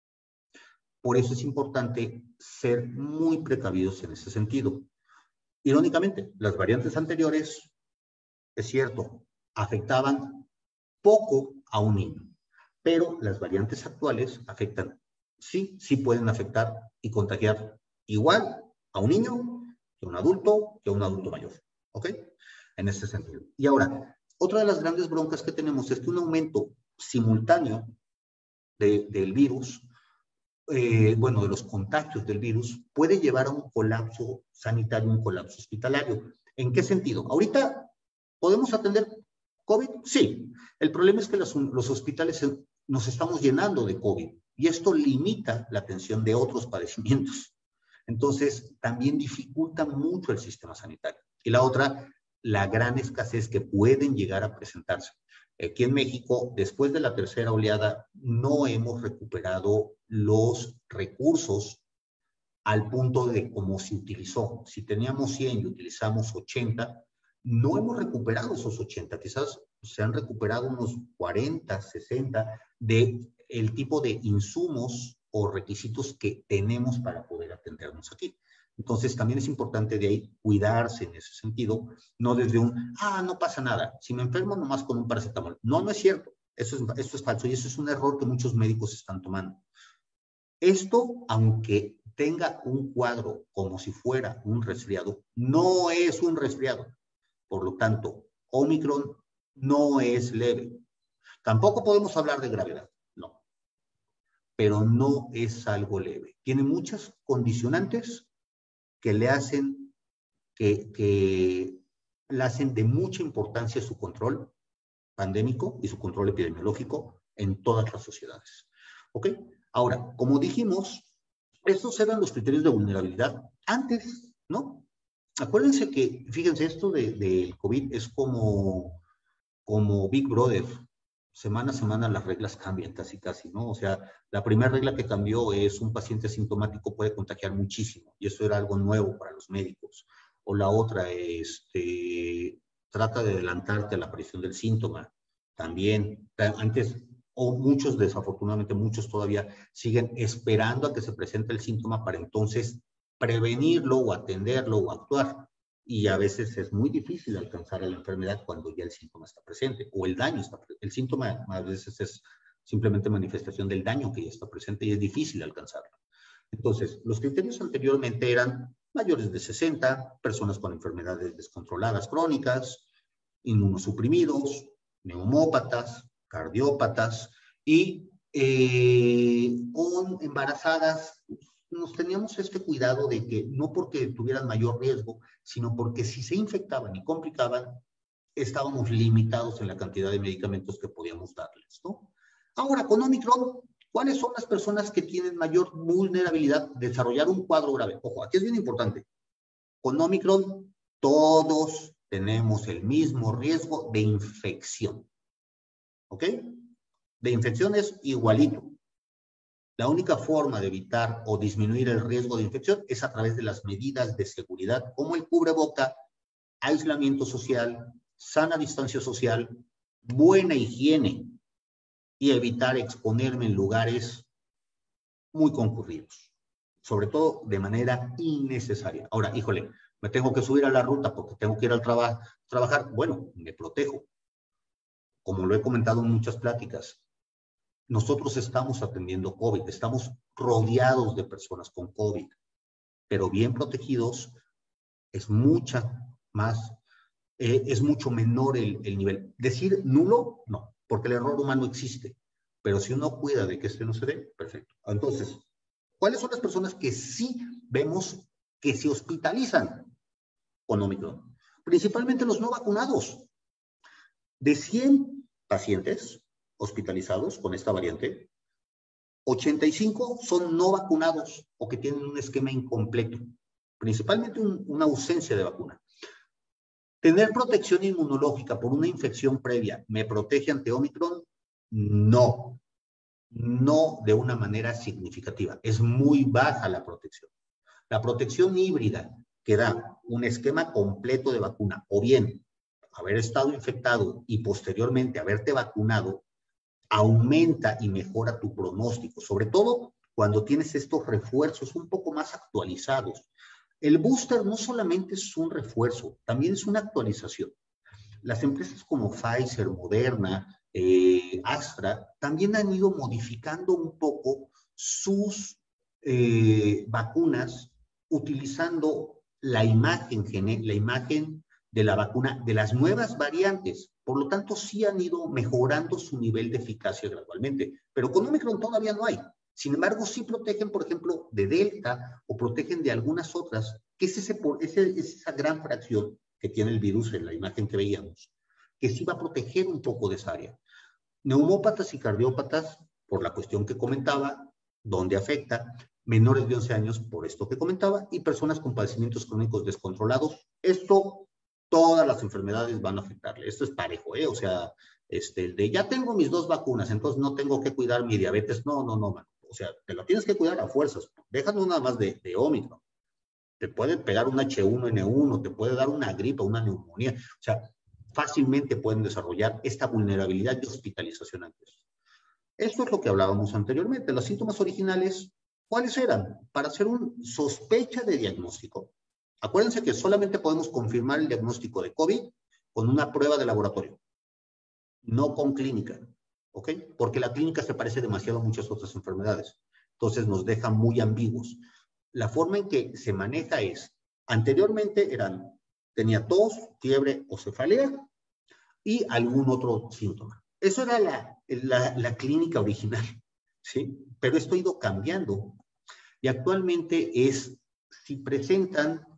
Por eso es importante ser muy precavidos en ese sentido. Irónicamente, las variantes anteriores, es cierto, afectaban poco a un niño, pero las variantes actuales afectan, sí, sí pueden afectar y contagiar igual a un niño que a un adulto, que a un adulto mayor, ¿ok? En este sentido. Y ahora, otra de las grandes broncas que tenemos es que un aumento simultáneo de, del virus, eh, bueno, de los contagios del virus, puede llevar a un colapso sanitario, un colapso hospitalario. ¿En qué sentido? Ahorita, ¿podemos atender COVID? Sí. El problema es que los, los hospitales se, nos estamos llenando de COVID y esto limita la atención de otros padecimientos. Entonces, también dificulta mucho el sistema sanitario. Y la otra, la gran escasez que pueden llegar a presentarse. Aquí en México, después de la tercera oleada, no hemos recuperado los recursos al punto de cómo se utilizó. Si teníamos cien y utilizamos ochenta, no hemos recuperado esos ochenta, quizás se han recuperado unos cuarenta, sesenta de el tipo de insumos o requisitos que tenemos para poder atendernos aquí. Entonces, también es importante de ahí cuidarse en ese sentido, no desde un, ah, no pasa nada, si me enfermo nomás con un paracetamol. No, no es cierto, eso es, eso es falso y eso es un error que muchos médicos están tomando. Esto, aunque tenga un cuadro como si fuera un resfriado, no es un resfriado. Por lo tanto, Omicron no es leve. Tampoco podemos hablar de gravedad, no. Pero no es algo leve. Tiene muchas condicionantes que le hacen, que, que le hacen de mucha importancia su control pandémico y su control epidemiológico en todas las sociedades. ¿Ok? Ahora, como dijimos, estos eran los criterios de vulnerabilidad antes, ¿no? Acuérdense que, fíjense, esto del de COVID es como, como Big Brother. Semana a semana las reglas cambian casi, casi, ¿no? O sea, la primera regla que cambió es un paciente asintomático puede contagiar muchísimo, y eso era algo nuevo para los médicos. O la otra, este, trata de adelantarte a la aparición del síntoma. También, antes, o muchos, desafortunadamente, muchos todavía siguen esperando a que se presente el síntoma para entonces prevenirlo o atenderlo o actuar. Y a veces es muy difícil alcanzar a la enfermedad cuando ya el síntoma está presente o el daño está presente. El síntoma a veces es simplemente manifestación del daño que ya está presente y es difícil alcanzarlo. Entonces, los criterios anteriormente eran mayores de sesenta, personas con enfermedades descontroladas crónicas, inmunosuprimidos, neumópatas, cardiópatas y eh, con embarazadas. Nos teníamos este cuidado de que no porque tuvieran mayor riesgo, sino porque si se infectaban y complicaban, estábamos limitados en la cantidad de medicamentos que podíamos darles, ¿no? Ahora, con Omicron, ¿cuáles son las personas que tienen mayor vulnerabilidad de desarrollar un cuadro grave? Ojo, aquí es bien importante. Con Omicron, todos tenemos el mismo riesgo de infección, ¿ok? De infección es igualito. La única forma de evitar o disminuir el riesgo de infección es a través de las medidas de seguridad, como el cubreboca, aislamiento social, sana distancia social, buena higiene y evitar exponerme en lugares muy concurridos, sobre todo de manera innecesaria. Ahora, híjole, me tengo que subir a la ruta porque tengo que ir al traba trabajar. Bueno, me protejo. Como lo he comentado en muchas pláticas, nosotros estamos atendiendo COVID, estamos rodeados de personas con COVID, pero bien protegidos es mucha más, eh, es mucho menor el, el nivel. Decir nulo, no, porque el error humano existe, pero si uno cuida de que este no se dé, perfecto. Entonces, ¿cuáles son las personas que sí vemos que se hospitalizan con Omicron? Principalmente los no vacunados. De cien pacientes hospitalizados con esta variante, ochenta y cinco son no vacunados o que tienen un esquema incompleto, principalmente un, una ausencia de vacuna. ¿Tener protección inmunológica por una infección previa me protege ante Omicron? No, no de una manera significativa. Es muy baja la protección. La protección híbrida que da un esquema completo de vacuna o bien haber estado infectado y posteriormente haberte vacunado, aumenta y mejora tu pronóstico, sobre todo cuando tienes estos refuerzos un poco más actualizados. El booster no solamente es un refuerzo, también es una actualización. Las empresas como Pfizer, Moderna, eh, Astra, también han ido modificando un poco sus eh, vacunas utilizando la imagen, la imagen de la vacuna de las nuevas variantes. Por lo tanto, sí han ido mejorando su nivel de eficacia gradualmente. Pero con Omicron todavía no hay. Sin embargo, sí protegen, por ejemplo, de Delta o protegen de algunas otras, que es, ese, ese, es esa gran fracción que tiene el virus en la imagen que veíamos, que sí va a proteger un poco de esa área. Neumópatas y cardiópatas, por la cuestión que comentaba, donde afecta, menores de once años, por esto que comentaba, y personas con padecimientos crónicos descontrolados. Esto, todas las enfermedades van a afectarle. Esto es parejo, ¿eh? O sea, este, el de ya tengo mis dos vacunas, entonces no tengo que cuidar mi diabetes. No, no, no, man. O sea, te lo tienes que cuidar a fuerzas. Déjanos nada más de, de Omicron. Te puede pegar un H uno N uno, te puede dar una gripa, una neumonía. O sea, fácilmente pueden desarrollar esta vulnerabilidad de hospitalización antes. Esto es lo que hablábamos anteriormente. Los síntomas originales, ¿cuáles eran? Para hacer una sospecha de diagnóstico. Acuérdense que solamente podemos confirmar el diagnóstico de COVID con una prueba de laboratorio, no con clínica, ¿ok? Porque la clínica se parece demasiado a muchas otras enfermedades. Entonces nos deja muy ambiguos. La forma en que se maneja es, anteriormente eran, tenía tos, fiebre o cefalea y algún otro síntoma. Eso era la, la, la clínica original, ¿sí? Pero esto ha ido cambiando y actualmente es, si presentan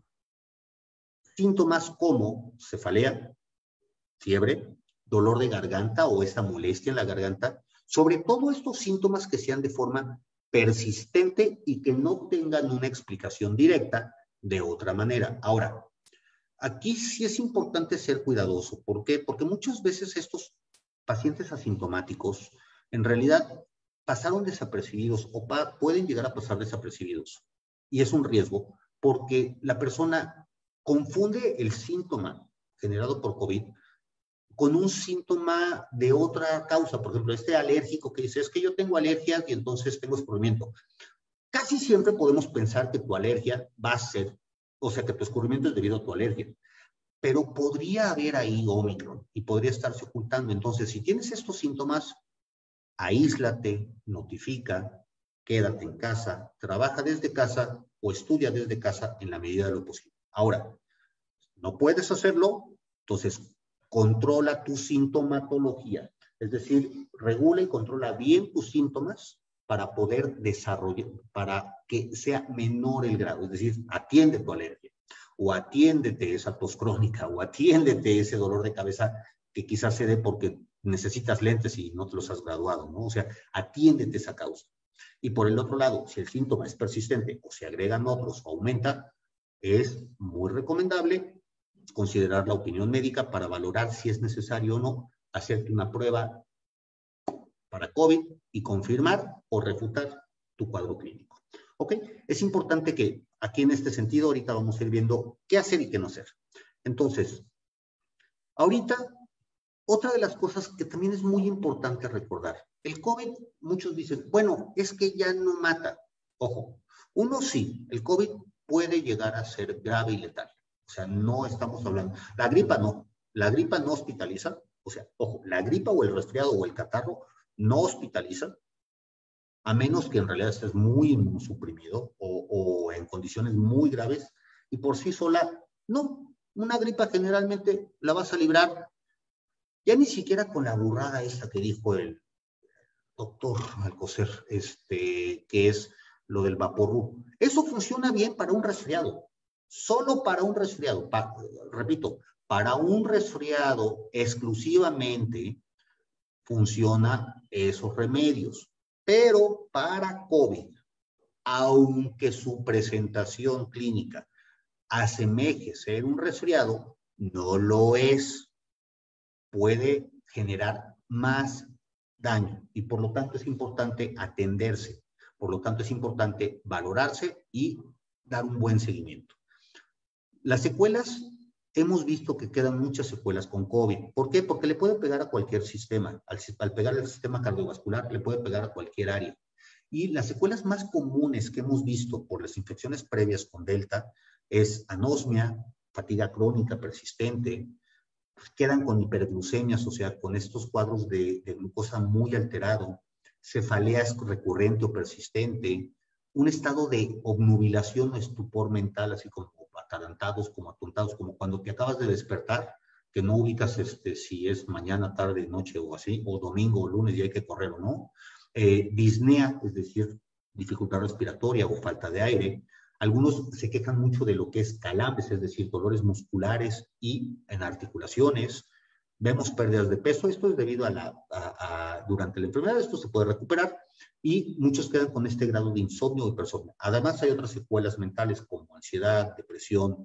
síntomas como cefalea, fiebre, dolor de garganta o esta molestia en la garganta, sobre todo estos síntomas que sean de forma persistente y que no tengan una explicación directa de otra manera. Ahora, aquí sí es importante ser cuidadoso. ¿Por qué? Porque muchas veces estos pacientes asintomáticos en realidad pasaron desapercibidos o pa pueden llegar a pasar desapercibidos. Y es un riesgo porque la persona confunde el síntoma generado por COVID con un síntoma de otra causa. Por ejemplo, este alérgico que dice, es que yo tengo alergias y entonces tengo escurrimiento. Casi siempre podemos pensar que tu alergia va a ser, o sea, que tu escurrimiento es debido a tu alergia. Pero podría haber ahí Omicron y podría estarse ocultando. Entonces, si tienes estos síntomas, aíslate, notifica, quédate en casa, trabaja desde casa o estudia desde casa en la medida de lo posible. Ahora, no puedes hacerlo, entonces controla tu sintomatología, es decir, regula y controla bien tus síntomas para poder desarrollar, para que sea menor el grado, es decir, atiende tu alergia, o atiéndete esa tos crónica, o atiéndete ese dolor de cabeza que quizás se dé porque necesitas lentes y no te los has graduado, ¿no? O sea, atiéndete esa causa. Y por el otro lado, si el síntoma es persistente o se agregan otros o aumenta, es muy recomendable considerar la opinión médica para valorar si es necesario o no hacerte una prueba para COVID y confirmar o refutar tu cuadro clínico. ¿Ok? Es importante que aquí en este sentido ahorita vamos a ir viendo qué hacer y qué no hacer. Entonces, ahorita, otra de las cosas que también es muy importante recordar, el COVID, muchos dicen, bueno, es que ya no mata. Ojo, uno sí, el COVID puede llegar a ser grave y letal. O sea, no estamos hablando. La gripa no. La gripa no hospitaliza. O sea, ojo, la gripa o el resfriado o el catarro no hospitaliza, a menos que en realidad estés muy inmunosuprimido o, o en condiciones muy graves. Y por sí sola, no. Una gripa generalmente la vas a librar. Ya ni siquiera con la burrada esta que dijo el doctor Alcocer, este, que es lo del Vaporru. Eso funciona bien para un resfriado. Solo para un resfriado, pa, repito, para un resfriado exclusivamente funciona esos remedios, pero para COVID, aunque su presentación clínica asemeje ser un resfriado, no lo es, puede generar más daño y por lo tanto es importante atenderse, por lo tanto es importante valorarse y dar un buen seguimiento. Las secuelas, hemos visto que quedan muchas secuelas con COVID. ¿Por qué? Porque le puede pegar a cualquier sistema. Al, al pegar al sistema cardiovascular, le puede pegar a cualquier área. Y las secuelas más comunes que hemos visto por las infecciones previas con Delta es anosmia, fatiga crónica persistente, quedan con hiperglucemias, o sea, con estos cuadros de, de glucosa muy alterado, cefalea recurrente o persistente, un estado de obnubilación o estupor mental, así como atarantados, como atontados, como cuando te acabas de despertar, que no ubicas este, si es mañana, tarde, noche o así, o domingo o lunes y hay que correr o no. Eh, disnea, es decir, dificultad respiratoria o falta de aire. Algunos se quejan mucho de lo que es calambres, es decir, dolores musculares y en articulaciones. Vemos pérdidas de peso. Esto es debido a la, a, a, durante la enfermedad, esto se puede recuperar y muchos quedan con este grado de insomnio o hipersomnio. Además, hay otras secuelas mentales como ansiedad, depresión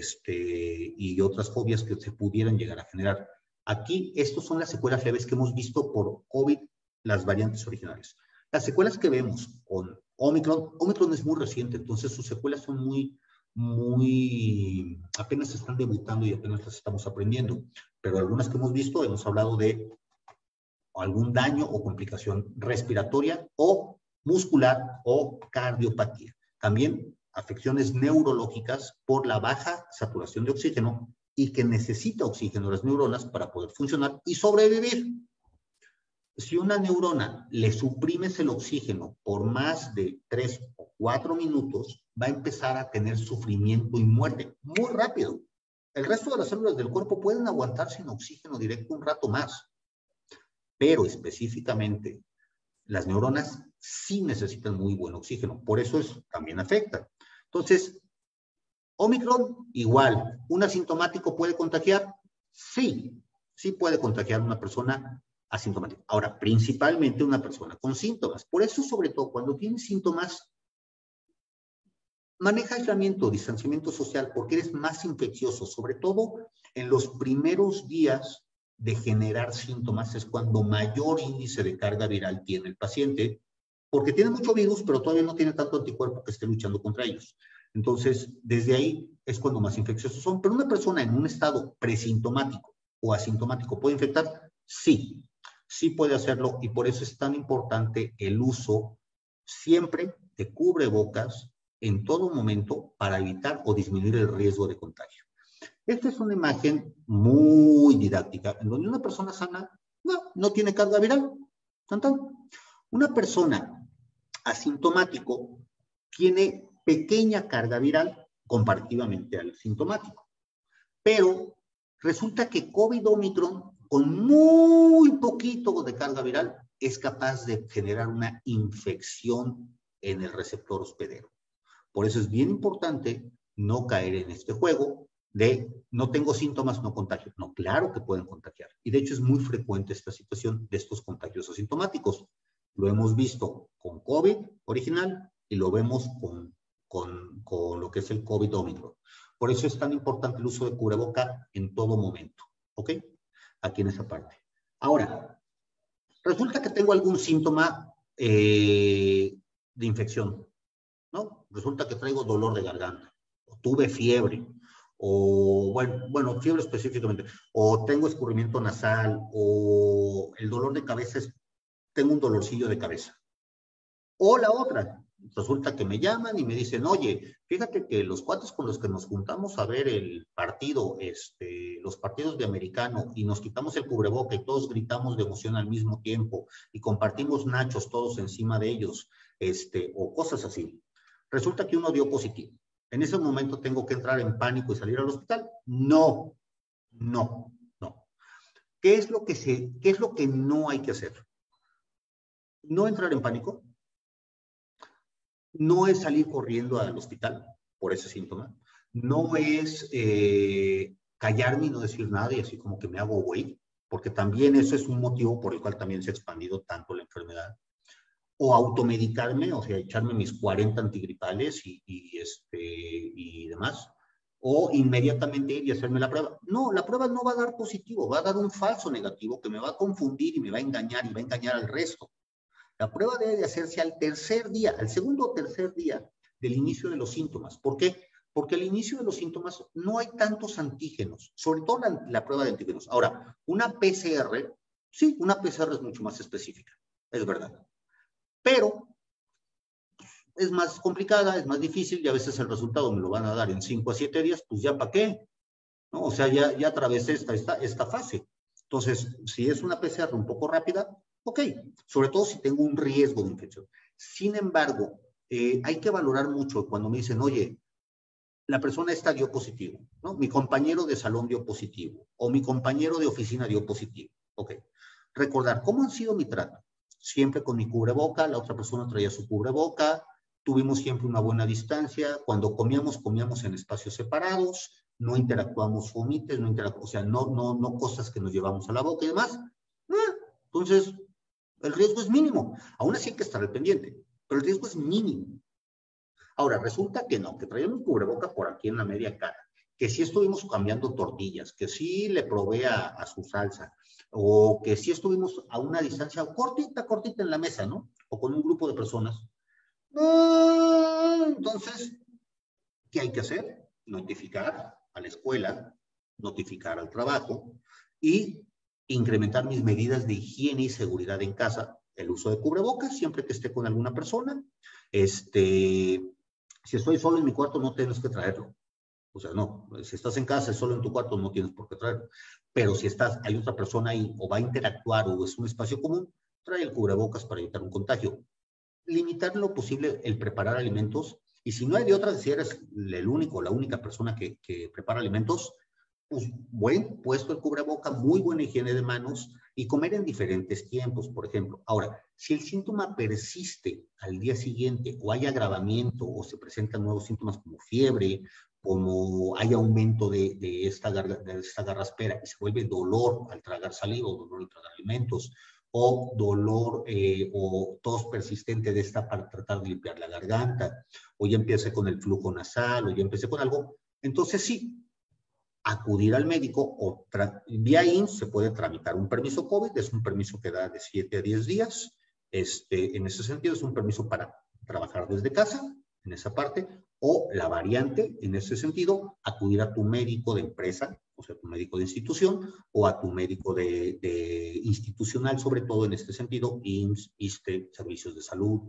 este, y otras fobias que se pudieran llegar a generar. Aquí, estas son las secuelas leves que hemos visto por COVID, las variantes originales. Las secuelas que vemos con Omicron, Omicron es muy reciente, entonces sus secuelas son muy, muy, apenas están debutando y apenas las estamos aprendiendo. Pero algunas que hemos visto, hemos hablado de algún daño o complicación respiratoria o muscular o cardiopatía. También afecciones neurológicas por la baja saturación de oxígeno y que necesita oxígeno las neuronas para poder funcionar y sobrevivir. Si una neurona le suprimes el oxígeno por más de tres o cuatro minutos, va a empezar a tener sufrimiento y muerte muy rápido. El resto de las células del cuerpo pueden aguantar sin oxígeno directo un rato más, pero específicamente las neuronas sí necesitan muy buen oxígeno, por eso es, también afecta. Entonces, Omicron, igual, ¿un asintomático puede contagiar? Sí, sí puede contagiar a una persona asintomática. Ahora, principalmente una persona con síntomas. Por eso, sobre todo, cuando tiene síntomas, maneja aislamiento, distanciamiento social, porque eres más infeccioso, sobre todo en los primeros días de generar síntomas, es cuando mayor índice de carga viral tiene el paciente, porque tiene mucho virus, pero todavía no tiene tanto anticuerpo que esté luchando contra ellos. Entonces, desde ahí es cuando más infecciosos son. Pero una persona en un estado presintomático o asintomático, ¿puede infectar? Sí, sí puede hacerlo, y por eso es tan importante el uso siempre de cubrebocas en todo momento para evitar o disminuir el riesgo de contagio. Esta es una imagen muy didáctica, en donde una persona sana no, no tiene carga viral. Una persona asintomático tiene pequeña carga viral comparativamente al sintomático. Pero resulta que COVID Omicron, con muy poquito de carga viral, es capaz de generar una infección en el receptor hospedero. Por eso es bien importante no caer en este juego de no tengo síntomas, no contagio. No, claro que pueden contagiar. Y de hecho es muy frecuente esta situación de estos contagios asintomáticos. Lo hemos visto con COVID original y lo vemos con, con, con lo que es el COVID Omicron. Por eso es tan importante el uso de cubreboca en todo momento. ¿Ok? Aquí en esa parte. Ahora, resulta que tengo algún síntoma eh, de infección, ¿no? Resulta que traigo dolor de garganta, o tuve fiebre, o bueno, bueno, fiebre específicamente, o tengo escurrimiento nasal, o el dolor de cabeza es, tengo un dolorcillo de cabeza. O la otra, resulta que me llaman y me dicen, oye, fíjate que los cuates con los que nos juntamos a ver el partido, este, los partidos de americano, y nos quitamos el cubreboca y todos gritamos de emoción al mismo tiempo, y compartimos nachos todos encima de ellos, este, o cosas así. Resulta que uno dio positivo. ¿En ese momento tengo que entrar en pánico y salir al hospital? No, no, no. ¿Qué es lo que, se, qué es lo que no hay que hacer? No entrar en pánico. No es salir corriendo al hospital por ese síntoma. No es eh, callarme y no decir nada y así como que me hago güey, porque también eso es un motivo por el cual también se ha expandido tanto la enfermedad. O automedicarme, o sea, echarme mis cuarenta antigripales y, y, este, y demás. O inmediatamente ir y hacerme la prueba. No, la prueba no va a dar positivo, va a dar un falso negativo que me va a confundir y me va a engañar y va a engañar al resto. La prueba debe de hacerse al tercer día, al segundo o tercer día del inicio de los síntomas. ¿Por qué? Porque al inicio de los síntomas no hay tantos antígenos, sobre todo la, la prueba de antígenos. Ahora, una P C R, sí, una P C R es mucho más específica, es verdad. Pero es más complicada, es más difícil y a veces el resultado me lo van a dar en cinco a siete días, pues ya para qué, ¿no? O sea, ya, ya atravesé esta, esta, esta fase. Entonces, si es una P C R un poco rápida, ok, sobre todo si tengo un riesgo de infección. Sin embargo, eh, hay que valorar mucho cuando me dicen, oye, la persona esta dio positivo, ¿no? Mi compañero de salón dio positivo, o mi compañero de oficina dio positivo. Ok, recordar, ¿cómo ha sido mi trato? Siempre con mi cubreboca, la otra persona traía su cubreboca, tuvimos siempre una buena distancia, cuando comíamos, comíamos en espacios separados, no interactuamos vomites, no interactuamos, o sea, no, no, no cosas que nos llevamos a la boca y demás. Ah, entonces, el riesgo es mínimo. Aún así hay que estar al pendiente, pero el riesgo es mínimo. Ahora, resulta que no, que traía un cubreboca por aquí en la media cara, que sí estuvimos cambiando tortillas, que sí le probé a, a su salsa, o que sí estuvimos a una distancia cortita, cortita en la mesa, ¿no? O con un grupo de personas. No, entonces, ¿qué hay que hacer? Notificar a la escuela, notificar al trabajo y incrementar mis medidas de higiene y seguridad en casa. El uso de cubrebocas siempre que esté con alguna persona. Este, si estoy solo en mi cuarto, no tienes que traerlo. O sea, no, si estás en casa, solo en tu cuarto, no tienes por qué traerlo. Pero si estás, hay otra persona ahí, o va a interactuar, o es un espacio común, trae el cubrebocas para evitar un contagio. Limitar lo posible el preparar alimentos, y si no hay de otra, si eres el único o la única persona que, que prepara alimentos, pues buen puesto el cubreboca, muy buena higiene de manos, y comer en diferentes tiempos, por ejemplo. Ahora, si el síntoma persiste al día siguiente, o hay agravamiento, o se presentan nuevos síntomas como fiebre, como hay aumento de, de, esta, de esta garraspera, y se vuelve dolor al tragar saliva, o dolor al tragar alimentos, o dolor eh, o tos persistente de esta para tratar de limpiar la garganta, o ya empecé con el flujo nasal, o ya empecé con algo, entonces sí, acudir al médico, o vía I M S S se puede tramitar un permiso COVID, es un permiso que da de siete a diez días, este, en ese sentido es un permiso para trabajar desde casa, en esa parte, o la variante, en ese sentido, acudir a tu médico de empresa, o sea, tu médico de institución, o a tu médico de, de institucional, sobre todo en este sentido, I M S S, ISSSTE, servicios de salud,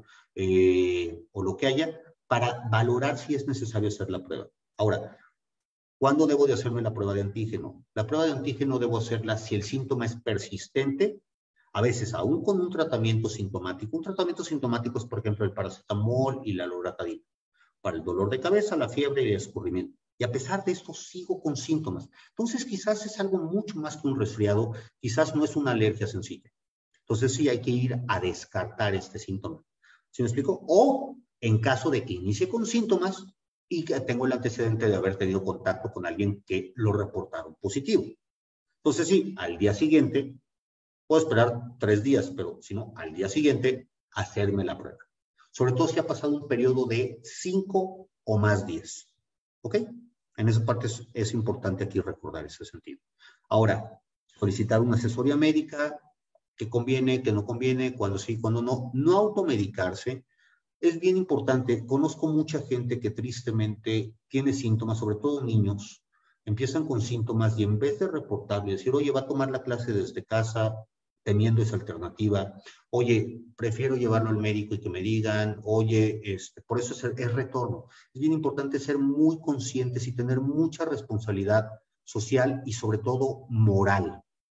eh, o lo que haya, para valorar si es necesario hacer la prueba. Ahora, ¿cuándo debo de hacerme la prueba de antígeno? La prueba de antígeno debo hacerla si el síntoma es persistente, a veces aún con un tratamiento sintomático. Un tratamiento sintomático es, por ejemplo, el paracetamol y la loratadina, para el dolor de cabeza, la fiebre y el escurrimiento. Y a pesar de esto, sigo con síntomas. Entonces, quizás es algo mucho más que un resfriado, quizás no es una alergia sencilla. Entonces, sí hay que ir a descartar este síntoma. ¿Sí me explico? O, en caso de que inicie con síntomas y que tengo el antecedente de haber tenido contacto con alguien que lo reportaron positivo. Entonces, sí, al día siguiente, puedo esperar tres días, pero si no, al día siguiente, hacerme la prueba. Sobre todo si ha pasado un periodo de cinco o más días. ¿Ok? En esa parte es, es importante aquí recordar ese sentido. Ahora, solicitar una asesoría médica, que conviene, que no conviene, cuando sí, cuando no. No automedicarse es bien importante. Conozco mucha gente que tristemente tiene síntomas, sobre todo niños, empiezan con síntomas y en vez de reportarle, decir, oye, va a tomar la clase desde casa, teniendo esa alternativa, oye, prefiero llevarlo al médico y que me digan, oye, este, por eso es, es retorno. Es bien importante ser muy conscientes y tener mucha responsabilidad social y sobre todo moral.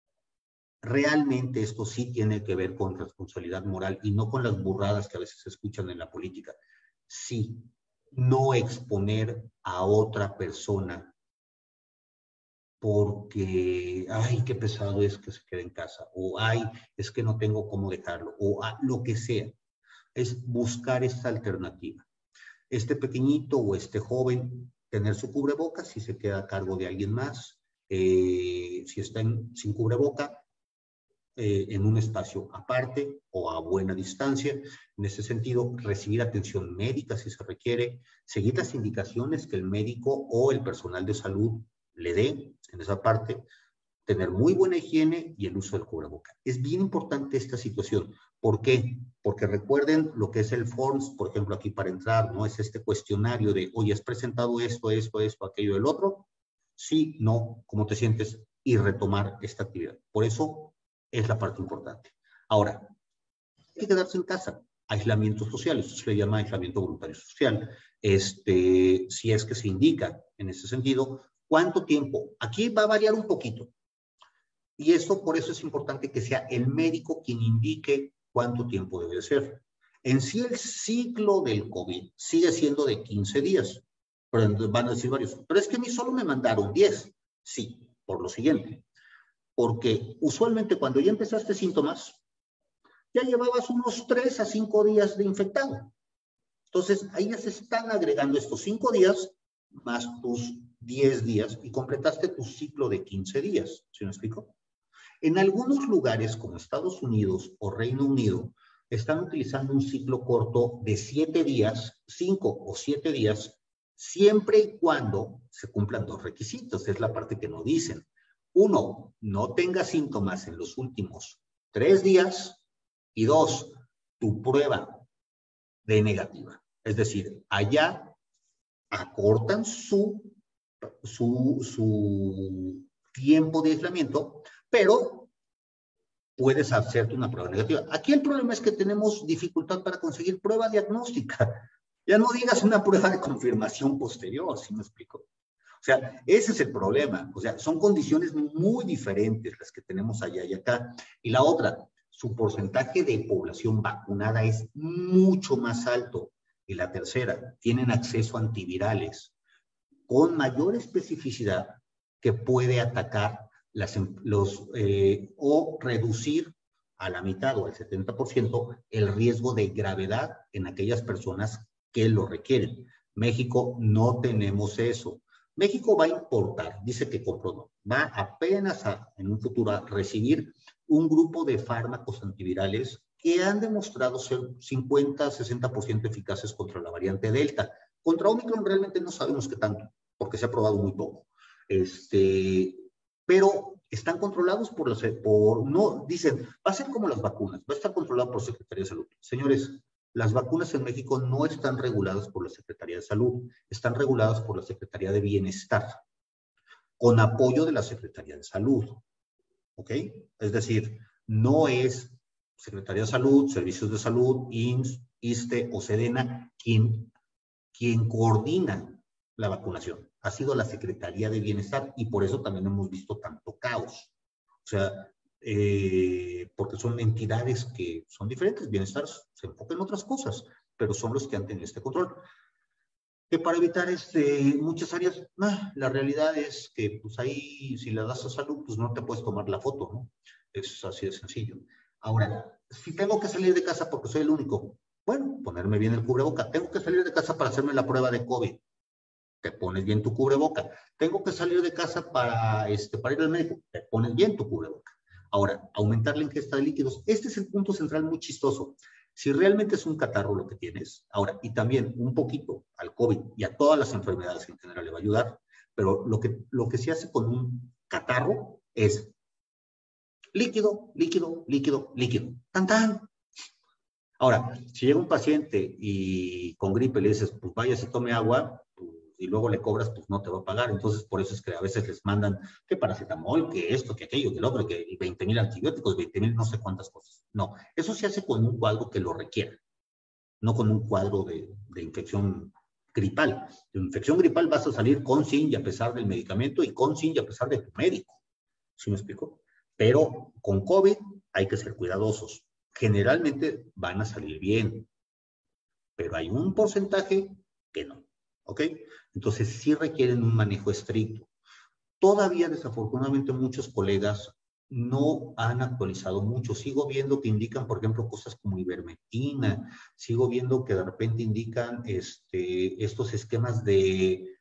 Realmente esto sí tiene que ver con responsabilidad moral y no con las burradas que a veces se escuchan en la política. Sí, no exponer a otra persona porque, ay, qué pesado es que se quede en casa, o ay, es que no tengo cómo dejarlo, o ah, lo que sea. Es buscar esta alternativa. Este pequeñito o este joven, tener su cubreboca si se queda a cargo de alguien más, eh, si está en, sin cubreboca, eh, en un espacio aparte o a buena distancia. En ese sentido, recibir atención médica si se requiere, seguir las indicaciones que el médico o el personal de salud le dé en esa parte, tener muy buena higiene y el uso del cubreboca. Es bien importante esta situación. ¿Por qué? Porque recuerden lo que es el Forms, por ejemplo, aquí para entrar, ¿no? Es este cuestionario de, oye, ¿has presentado esto, esto, esto, aquello, el otro? Sí, no, ¿cómo te sientes? Y retomar esta actividad. Por eso es la parte importante. Ahora, hay que quedarse en casa. Aislamiento social, esto se le llama aislamiento voluntario social. Este, si es que se indica en ese sentido, ¿cuánto tiempo? Aquí va a variar un poquito. Y esto, por eso es importante que sea el médico quien indique cuánto tiempo debe ser. En sí, el ciclo del COVID sigue siendo de quince días. Pero van a decir varios, pero es que a mí solo me mandaron diez. Sí, por lo siguiente. Porque usualmente cuando ya empezaste síntomas, ya llevabas unos tres a cinco días de infectado. Entonces, ahí ya se están agregando estos cinco días más tus diez días y completaste tu ciclo de quince días. ¿Sí me explico? En algunos lugares como Estados Unidos o Reino Unido están utilizando un ciclo corto de siete días, cinco o siete días siempre y cuando se cumplan dos requisitos, es la parte que no dicen. Uno, no tenga síntomas en los últimos tres días, y dos, tu prueba de negativa. Es decir, allá acortan su, su, su tiempo de aislamiento, pero puedes hacerte una prueba negativa. Aquí el problema es que tenemos dificultad para conseguir prueba diagnóstica. Ya no digas una prueba de confirmación posterior, ¿sí me explico? O sea, ese es el problema. O sea, son condiciones muy diferentes las que tenemos allá y acá. Y la otra, su porcentaje de población vacunada es mucho más alto. Y la tercera, tienen acceso a antivirales con mayor especificidad que puede atacar las, los, eh, o reducir a la mitad o al setenta por ciento el riesgo de gravedad en aquellas personas que lo requieren. México no tenemos eso. México va a importar, dice que compró, no, va apenas a, en un futuro a recibir un grupo de fármacos antivirales que han demostrado ser cincuenta a sesenta por ciento eficaces contra la variante Delta. Contra Omicron realmente no sabemos qué tanto, porque se ha probado muy poco. Este, pero están controlados por los, por, no, dicen, va a ser como las vacunas, va a estar controlado por Secretaría de Salud. Señores, las vacunas en México no están reguladas por la Secretaría de Salud, están reguladas por la Secretaría de Bienestar, con apoyo de la Secretaría de Salud. ¿Ok? Es decir, no es Secretaría de Salud, Servicios de Salud, I M S S, ISSSTE o SEDENA quien, quien coordina la vacunación. Ha sido la Secretaría de Bienestar y por eso también hemos visto tanto caos. O sea, eh, porque son entidades que son diferentes. Bienestar se enfoca en otras cosas, pero son los que han tenido este control. Que para evitar este, muchas áreas, nah, la realidad es que pues ahí, si le das a salud, pues no te puedes tomar la foto, ¿no? Es así de sencillo. Ahora, si tengo que salir de casa porque soy el único, bueno, ponerme bien el cubreboca. Tengo que salir de casa para hacerme la prueba de COVID. Te pones bien tu cubreboca. Tengo que salir de casa para, este, para ir al médico. Te pones bien tu cubreboca. Ahora, aumentar la ingesta de líquidos. Este es el punto central muy chistoso. Si realmente es un catarro lo que tienes, ahora, y también un poquito al COVID y a todas las enfermedades en general le va a ayudar, pero lo que, lo que se hace con un catarro es líquido, líquido, líquido, líquido. ¡Tan, tan! Ahora, si llega un paciente y con gripe le dices, pues vaya, se tome agua, pues, y luego le cobras, pues no te va a pagar. Entonces, por eso es que a veces les mandan que paracetamol, que esto, que aquello, que lo otro, que veinte mil antibióticos, veinte mil no sé cuántas cosas. No, eso se hace con un cuadro que lo requiera, no con un cuadro de, de infección gripal. De infección gripal vas a salir con, sin y a pesar del medicamento y con, sin y a pesar de tu médico. ¿Sí me explico? Pero con COVID hay que ser cuidadosos. Generalmente van a salir bien, pero hay un porcentaje que no. ¿Ok? Entonces sí requieren un manejo estricto. Todavía, desafortunadamente, muchos colegas no han actualizado mucho. Sigo viendo que indican, por ejemplo, cosas como ivermectina. Sigo viendo que de repente indican este, estos esquemas de,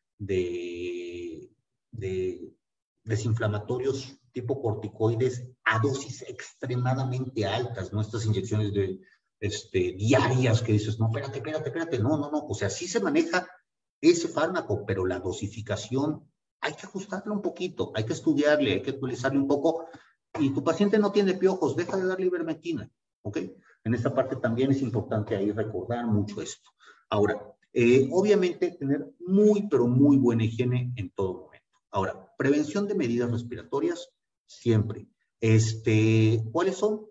de, de desinflamatorios tipo corticoides a dosis extremadamente altas, ¿no? Estas inyecciones de, este, diarias que dices, no, espérate, espérate, espérate. No, no, no. O sea, sí se maneja ese fármaco, pero la dosificación hay que ajustarla un poquito, hay que estudiarle, hay que actualizarle un poco. Y tu paciente no tiene piojos, deja de darle ivermectina, ¿ok? En esta parte también es importante ahí recordar mucho esto. Ahora, eh, obviamente tener muy, pero muy buena higiene en todo momento. Ahora, prevención de medidas respiratorias, siempre. Este, ¿cuáles son?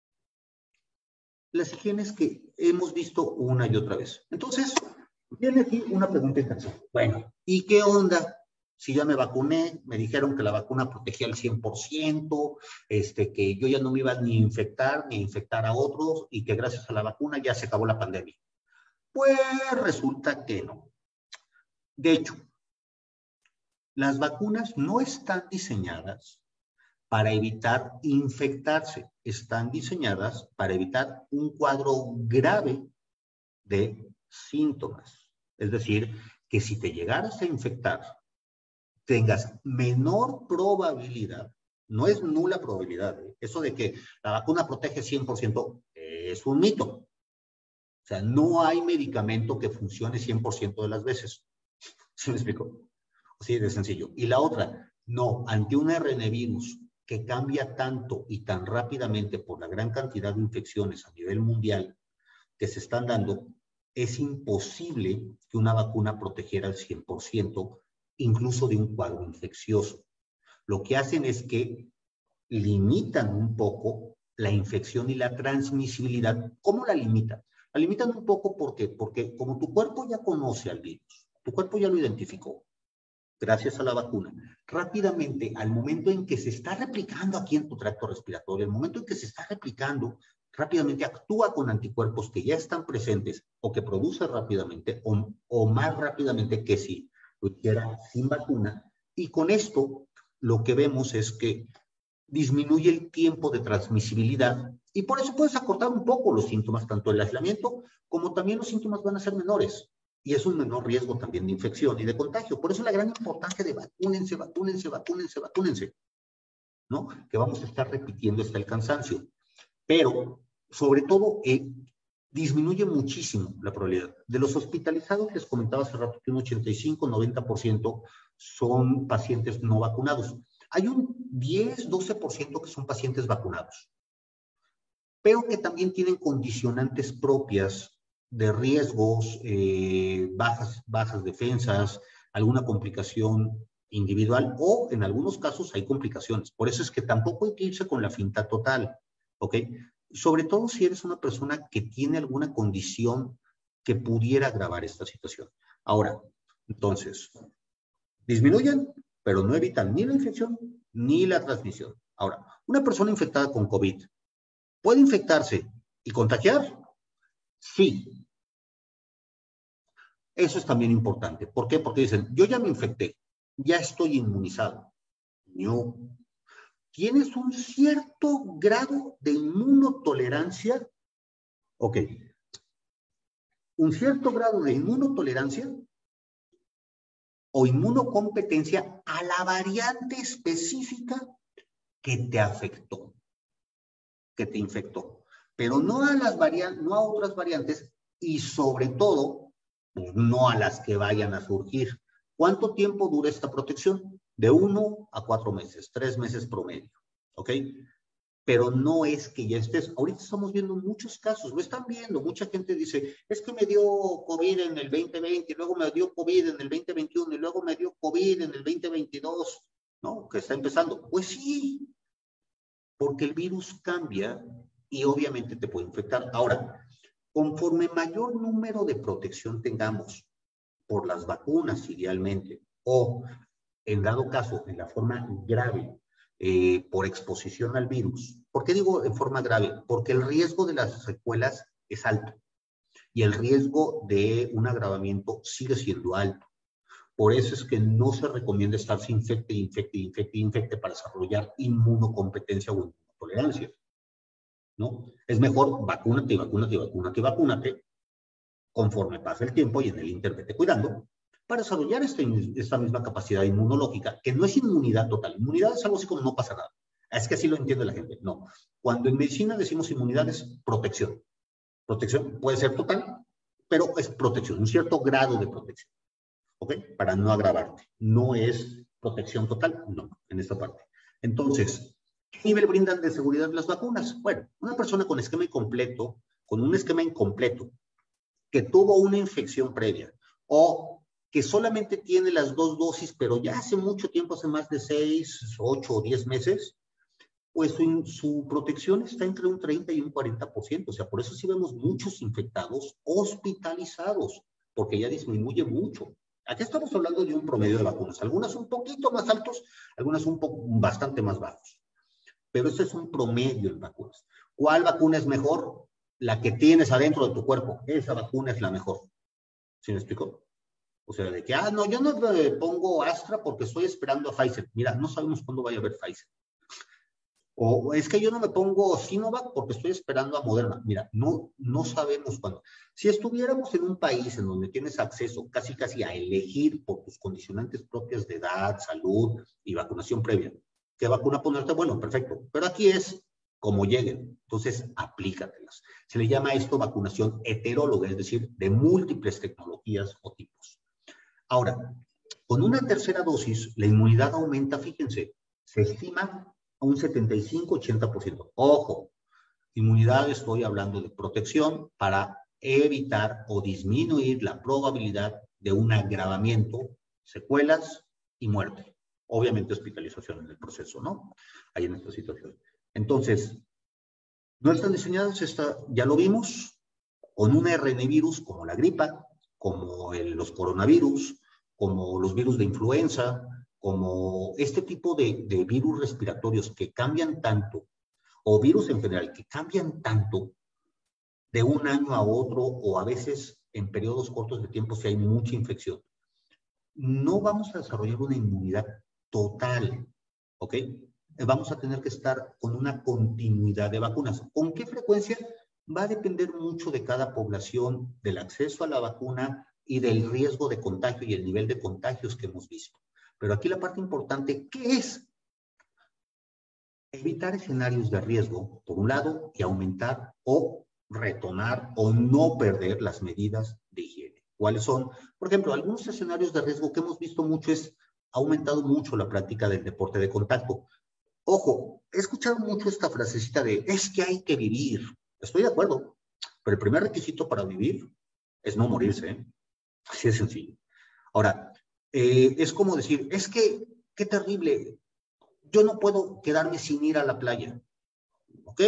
Las higienes que hemos visto una y otra vez. Entonces, viene aquí una pregunta interesante. Bueno, ¿y qué onda? Si ya me vacuné, me dijeron que la vacuna protegía al cien por ciento, este, que yo ya no me iba ni a infectar, ni a infectar a otros, y que gracias a la vacuna ya se acabó la pandemia. Pues resulta que no. De hecho, las vacunas no están diseñadas para evitar infectarse, están diseñadas para evitar un cuadro grave de síntomas. Es decir, que si te llegaras a infectar, tengas menor probabilidad, no es nula probabilidad, ¿eh? Eso de que la vacuna protege cien por ciento es un mito. O sea, no hay medicamento que funcione cien por ciento de las veces. ¿Sí me explico? Así de sencillo. Y la otra, no, ante un R N A virus que cambia tanto y tan rápidamente por la gran cantidad de infecciones a nivel mundial que se están dando, es imposible que una vacuna protegiera al cien por ciento, incluso de un cuadro infeccioso. Lo que hacen es que limitan un poco la infección y la transmisibilidad. ¿Cómo la limitan? La limitan un poco porque, porque como tu cuerpo ya conoce al virus, tu cuerpo ya lo identificó, gracias a la vacuna, rápidamente, al momento en que se está replicando aquí en tu tracto respiratorio, el momento en que se está replicando, rápidamente actúa con anticuerpos que ya están presentes o que produce rápidamente o, o más rápidamente que si lo hiciera sin vacuna. Y con esto lo que vemos es que disminuye el tiempo de transmisibilidad y por eso puedes acortar un poco los síntomas, tanto el aislamiento como también los síntomas van a ser menores. Y es un menor riesgo también de infección y de contagio. Por eso la gran importancia de vacúnense, vacúnense, vacúnense, vacúnense, ¿no? Que vamos a estar repitiendo hasta el cansancio. Pero, sobre todo, eh, disminuye muchísimo la probabilidad. De los hospitalizados, les comentaba hace rato que un ochenta y cinco, noventa por ciento son pacientes no vacunados. Hay un diez, doce por ciento que son pacientes vacunados, pero que también tienen condicionantes propias de riesgos, eh, bajas, bajas defensas, alguna complicación individual o en algunos casos hay complicaciones. Por eso es que tampoco hay que irse con la finta total, ¿ok? Sobre todo si eres una persona que tiene alguna condición que pudiera agravar esta situación. Ahora, entonces, disminuyen, pero no evitan ni la infección ni la transmisión. Ahora, una persona infectada con COVID, ¿puede infectarse y contagiar? Sí. Eso es también importante. ¿Por qué? Porque dicen, yo ya me infecté, ya estoy inmunizado. No. ¿Tienes un cierto grado de inmunotolerancia? Ok. Un cierto grado de inmunotolerancia o inmunocompetencia a la variante específica que te afectó, que te infectó. Pero no a las variantes, no a otras variantes y sobre todo pues no a las que vayan a surgir. ¿Cuánto tiempo dura esta protección? De uno a cuatro meses, tres meses promedio, ¿ok? Pero no es que ya estés, ahorita estamos viendo muchos casos, lo están viendo, mucha gente dice, es que me dio COVID en el veinte veinte, y luego me dio COVID en el veinte veintiuno, y luego me dio COVID en el veinte veintidós, ¿no? Que está empezando. Pues sí, porque el virus cambia y obviamente te puede infectar. Ahora, conforme mayor número de protección tengamos por las vacunas idealmente, o en dado caso, en la forma grave, eh, por exposición al virus. ¿Por qué digo en forma grave? Porque el riesgo de las secuelas es alto y el riesgo de un agravamiento sigue siendo alto. Por eso es que no se recomienda estarse infecte, infecte, infecte, infecte para desarrollar inmunocompetencia o inmunotolerancia, ¿no? Es mejor vacúnate, vacúnate, vacúnate, vacúnate, conforme pasa el tiempo y en el inter vete cuidando, para desarrollar este, esta misma capacidad inmunológica, que no es inmunidad total. Inmunidad es algo así como no pasa nada. Es que así lo entiende la gente. No. Cuando en medicina decimos inmunidad es protección. Protección puede ser total, pero es protección, un cierto grado de protección. ¿Ok? Para no agravarte. No es protección total, no, en esta parte. Entonces, ¿qué nivel brindan de seguridad las vacunas? Bueno, una persona con esquema incompleto, con un esquema incompleto, que tuvo una infección previa, o que solamente tiene las dos dosis, pero ya hace mucho tiempo, hace más de seis, ocho o diez meses, pues su, su protección está entre un treinta y un cuarenta por ciento. O sea, por eso sí vemos muchos infectados hospitalizados, porque ya disminuye mucho. Aquí estamos hablando de un promedio de vacunas, algunas un poquito más altos, algunas un poco bastante más bajos. Pero este es un promedio en vacunas. ¿Cuál vacuna es mejor? La que tienes adentro de tu cuerpo. Esa vacuna es la mejor. ¿Sí me explico? O sea, de que, ah, no, yo no le pongo Astra porque estoy esperando a Pfizer. Mira, no sabemos cuándo vaya a haber Pfizer. O es que yo no me pongo Sinovac porque estoy esperando a Moderna. Mira, no, no sabemos cuándo. Si estuviéramos en un país en donde tienes acceso casi casi a elegir por tus condicionantes propias de edad, salud y vacunación previa, ¿qué vacuna ponerte? Bueno, perfecto. Pero aquí es como lleguen. Entonces, aplícatelas. Se le llama esto vacunación heteróloga, es decir, de múltiples tecnologías o tipos. Ahora, con una tercera dosis, la inmunidad aumenta, fíjense, se estima a un setenta y cinco a ochenta por ciento. Ojo, inmunidad, estoy hablando de protección para evitar o disminuir la probabilidad de un agravamiento, secuelas y muerte. Obviamente hospitalización en el proceso, ¿no? Ahí en esta situación. Entonces, no están diseñadas, esta, ya lo vimos, con un R N A virus como la gripa, como el, los coronavirus, como los virus de influenza, como este tipo de, de virus respiratorios que cambian tanto, o virus en general, que cambian tanto de un año a otro, o a veces en periodos cortos de tiempo si hay mucha infección. No vamos a desarrollar una inmunidad total, ¿ok? Vamos a tener que estar con una continuidad de vacunas. ¿Con qué frecuencia? Va a depender mucho de cada población, del acceso a la vacuna y del riesgo de contagio y el nivel de contagios que hemos visto. Pero aquí la parte importante, ¿qué es? Evitar escenarios de riesgo, por un lado, y aumentar o retomar o no perder las medidas de higiene. ¿Cuáles son? Por ejemplo, algunos escenarios de riesgo que hemos visto mucho es, ha aumentado mucho la práctica del deporte de contacto. Ojo, he escuchado mucho esta frasecita de, es que hay que vivir. Estoy de acuerdo, pero el primer requisito para vivir es no morirse, ¿eh? Así de sencillo. Ahora, eh, es como decir, es que, qué terrible, yo no puedo quedarme sin ir a la playa. Ok,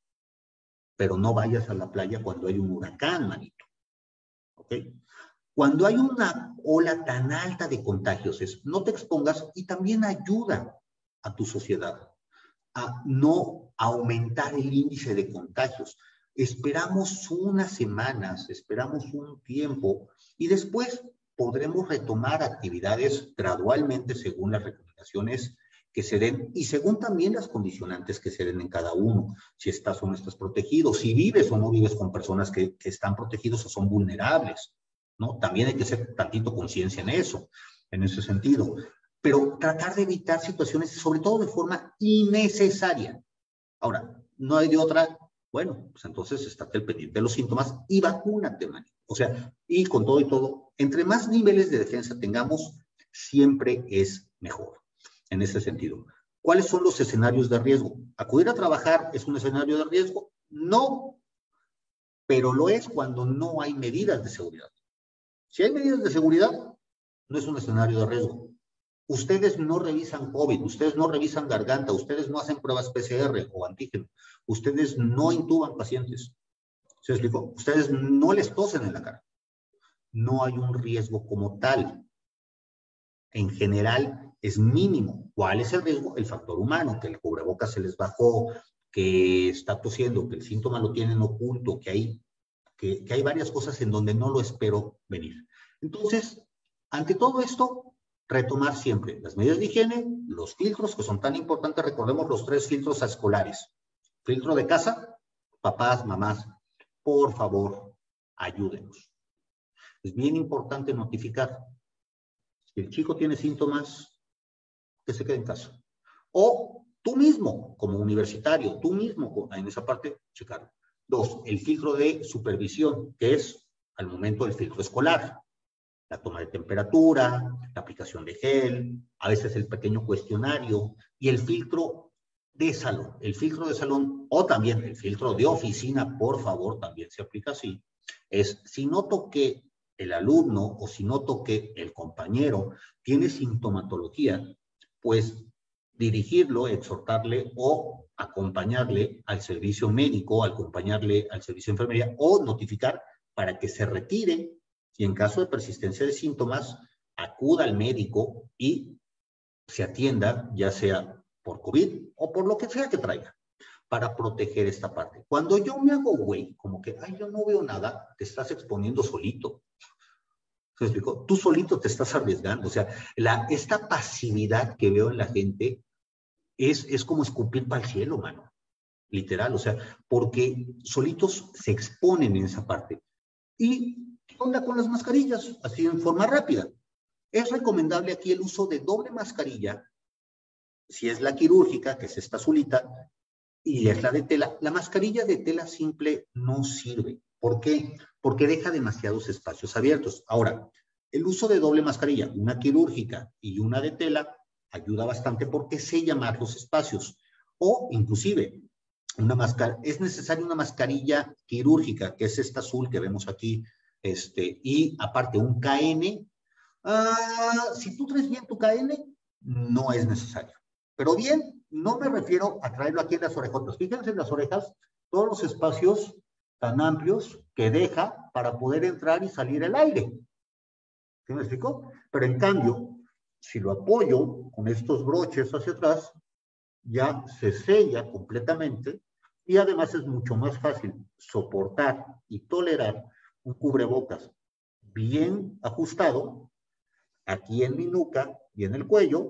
pero no vayas a la playa cuando hay un huracán, manito. Ok, cuando hay una ola tan alta de contagios, es, no te expongas y también ayuda a tu sociedad a no aumentar el índice de contagios. Esperamos unas semanas, esperamos un tiempo y después podremos retomar actividades gradualmente según las recomendaciones que se den y según también las condicionantes que se den en cada uno. Si estás o no estás protegido, si vives o no vives con personas que, que están protegidos o son vulnerables, ¿no? También hay que hacer tantito conciencia en eso, en ese sentido. Pero tratar de evitar situaciones, sobre todo de forma innecesaria. Ahora, no hay de otra, bueno, pues entonces estate al pendiente de los síntomas y vacúnate, man. O sea, y con todo y todo, entre más niveles de defensa tengamos, siempre es mejor, en ese sentido. ¿Cuáles son los escenarios de riesgo? ¿Acudir a trabajar es un escenario de riesgo? No, pero lo es cuando no hay medidas de seguridad. Si hay medidas de seguridad, no es un escenario de riesgo. Ustedes no revisan COVID, ustedes no revisan garganta, ustedes no hacen pruebas P C R o antígeno, ustedes no intuban pacientes. ¿Se explicó? Ustedes no les tosen en la cara. No hay un riesgo como tal. En general es mínimo. ¿Cuál es el riesgo? El factor humano, que el cubrebocas se les bajó, que está tosiendo, que el síntoma lo tienen oculto, que hay, que, que hay varias cosas en donde no lo espero venir. Entonces, ante todo esto, retomar siempre las medidas de higiene, los filtros que son tan importantes, recordemos los tres filtros escolares. Filtro de casa, papás, mamás, por favor, ayúdenos. Es bien importante notificar. Si el chico tiene síntomas, que se quede en casa. O tú mismo, como universitario, tú mismo en esa parte, checarlo. Dos, el filtro de supervisión, que es al momento del filtro escolar. La toma de temperatura, la aplicación de gel, a veces el pequeño cuestionario y el filtro de salón. El filtro de salón o también el filtro de oficina, por favor, también se aplica así. Es si noto que el alumno o si noto que el compañero tiene sintomatología, pues dirigirlo, exhortarle o acompañarle al servicio médico, acompañarle al servicio de enfermería o notificar para que se retire. Y en caso de persistencia de síntomas, acuda al médico y se atienda, ya sea por COVID o por lo que sea que traiga, para proteger esta parte. Cuando yo me hago güey, como que, ay, yo no veo nada, te estás exponiendo solito. ¿Se explicó? Tú solito te estás arriesgando. O sea, la, esta pasividad que veo en la gente es, es como escupir para el cielo, mano. Literal, o sea, porque solitos se exponen en esa parte. Y ¿qué onda con las mascarillas? Así en forma rápida. Es recomendable aquí el uso de doble mascarilla, si es la quirúrgica, que es esta azulita, y es la de tela. La mascarilla de tela simple no sirve. ¿Por qué? Porque deja demasiados espacios abiertos. Ahora, El uso de doble mascarilla, una quirúrgica y una de tela, ayuda bastante porque sella más los espacios. O inclusive, una mascar es necesaria una mascarilla quirúrgica, que es esta azul que vemos aquí, este, y aparte un K N. Ah, si tú traes bien tu K N, no es necesario. Pero bien, no me refiero a traerlo aquí en las orejotas. Fíjense en las orejas, todos los espacios tan amplios que deja para poder entrar y salir el aire. ¿Sí me explico? Pero en cambio, si lo apoyo con estos broches hacia atrás, ya se sella completamente y además es mucho más fácil soportar y tolerar un cubrebocas bien ajustado aquí en mi nuca y en el cuello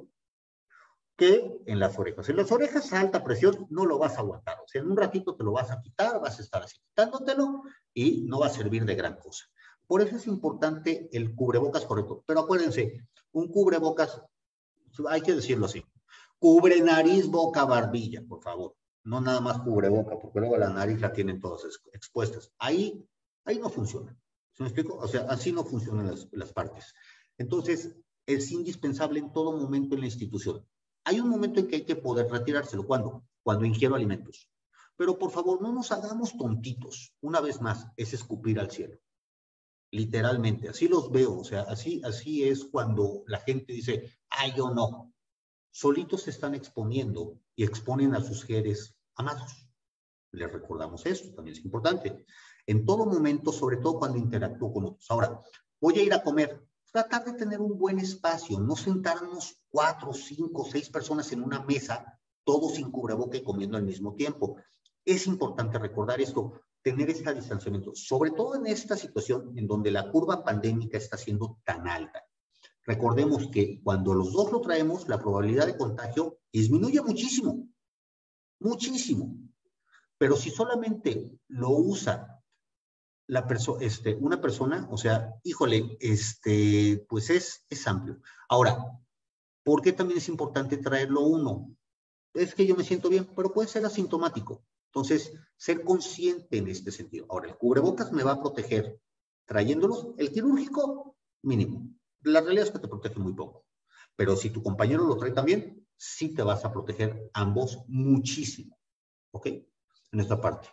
que en las orejas. En las orejas a alta presión no lo vas a aguantar. O sea, en un ratito te lo vas a quitar, vas a estar así quitándotelo y no va a servir de gran cosa. Por eso es importante el cubrebocas correcto. Pero acuérdense, un cubrebocas, hay que decirlo así, cubre nariz, boca, barbilla, por favor. No nada más cubre boca, porque luego la nariz la tienen todas expuestas. Ahí, ahí no funciona. ¿Se me explico? O sea, así no funcionan las, las partes. Entonces, es indispensable en todo momento en la institución. Hay un momento en que hay que poder retirárselo. ¿Cuándo? Cuando ingiero alimentos. Pero por favor, no nos hagamos tontitos. Una vez más, es escupir al cielo. Literalmente, así los veo. O sea, así, así es cuando la gente dice, ay, yo no. Solitos se están exponiendo y exponen a sus seres amados. Les recordamos esto, también es importante. En todo momento, sobre todo cuando interactúo con otros. Ahora, voy a ir a comer. Tratar de tener un buen espacio, no sentarnos cuatro, cinco, seis personas en una mesa, todos sin cubreboca y comiendo al mismo tiempo. Es importante recordar esto, tener este distanciamiento, sobre todo en esta situación en donde la curva pandémica está siendo tan alta. Recordemos que cuando los dos lo traemos, la probabilidad de contagio disminuye muchísimo, muchísimo. Pero si solamente lo usa la perso este, una persona, o sea, híjole, este, pues es, es amplio. Ahora, ¿por qué también es importante traerlo uno? Es que yo me siento bien, pero puede ser asintomático. Entonces, ser consciente en este sentido. Ahora, el cubrebocas me va a proteger trayéndolos, el quirúrgico, mínimo. La realidad es que te protege muy poco. Pero si tu compañero lo trae también, sí te vas a proteger ambos muchísimo. ¿Ok? En esta parte.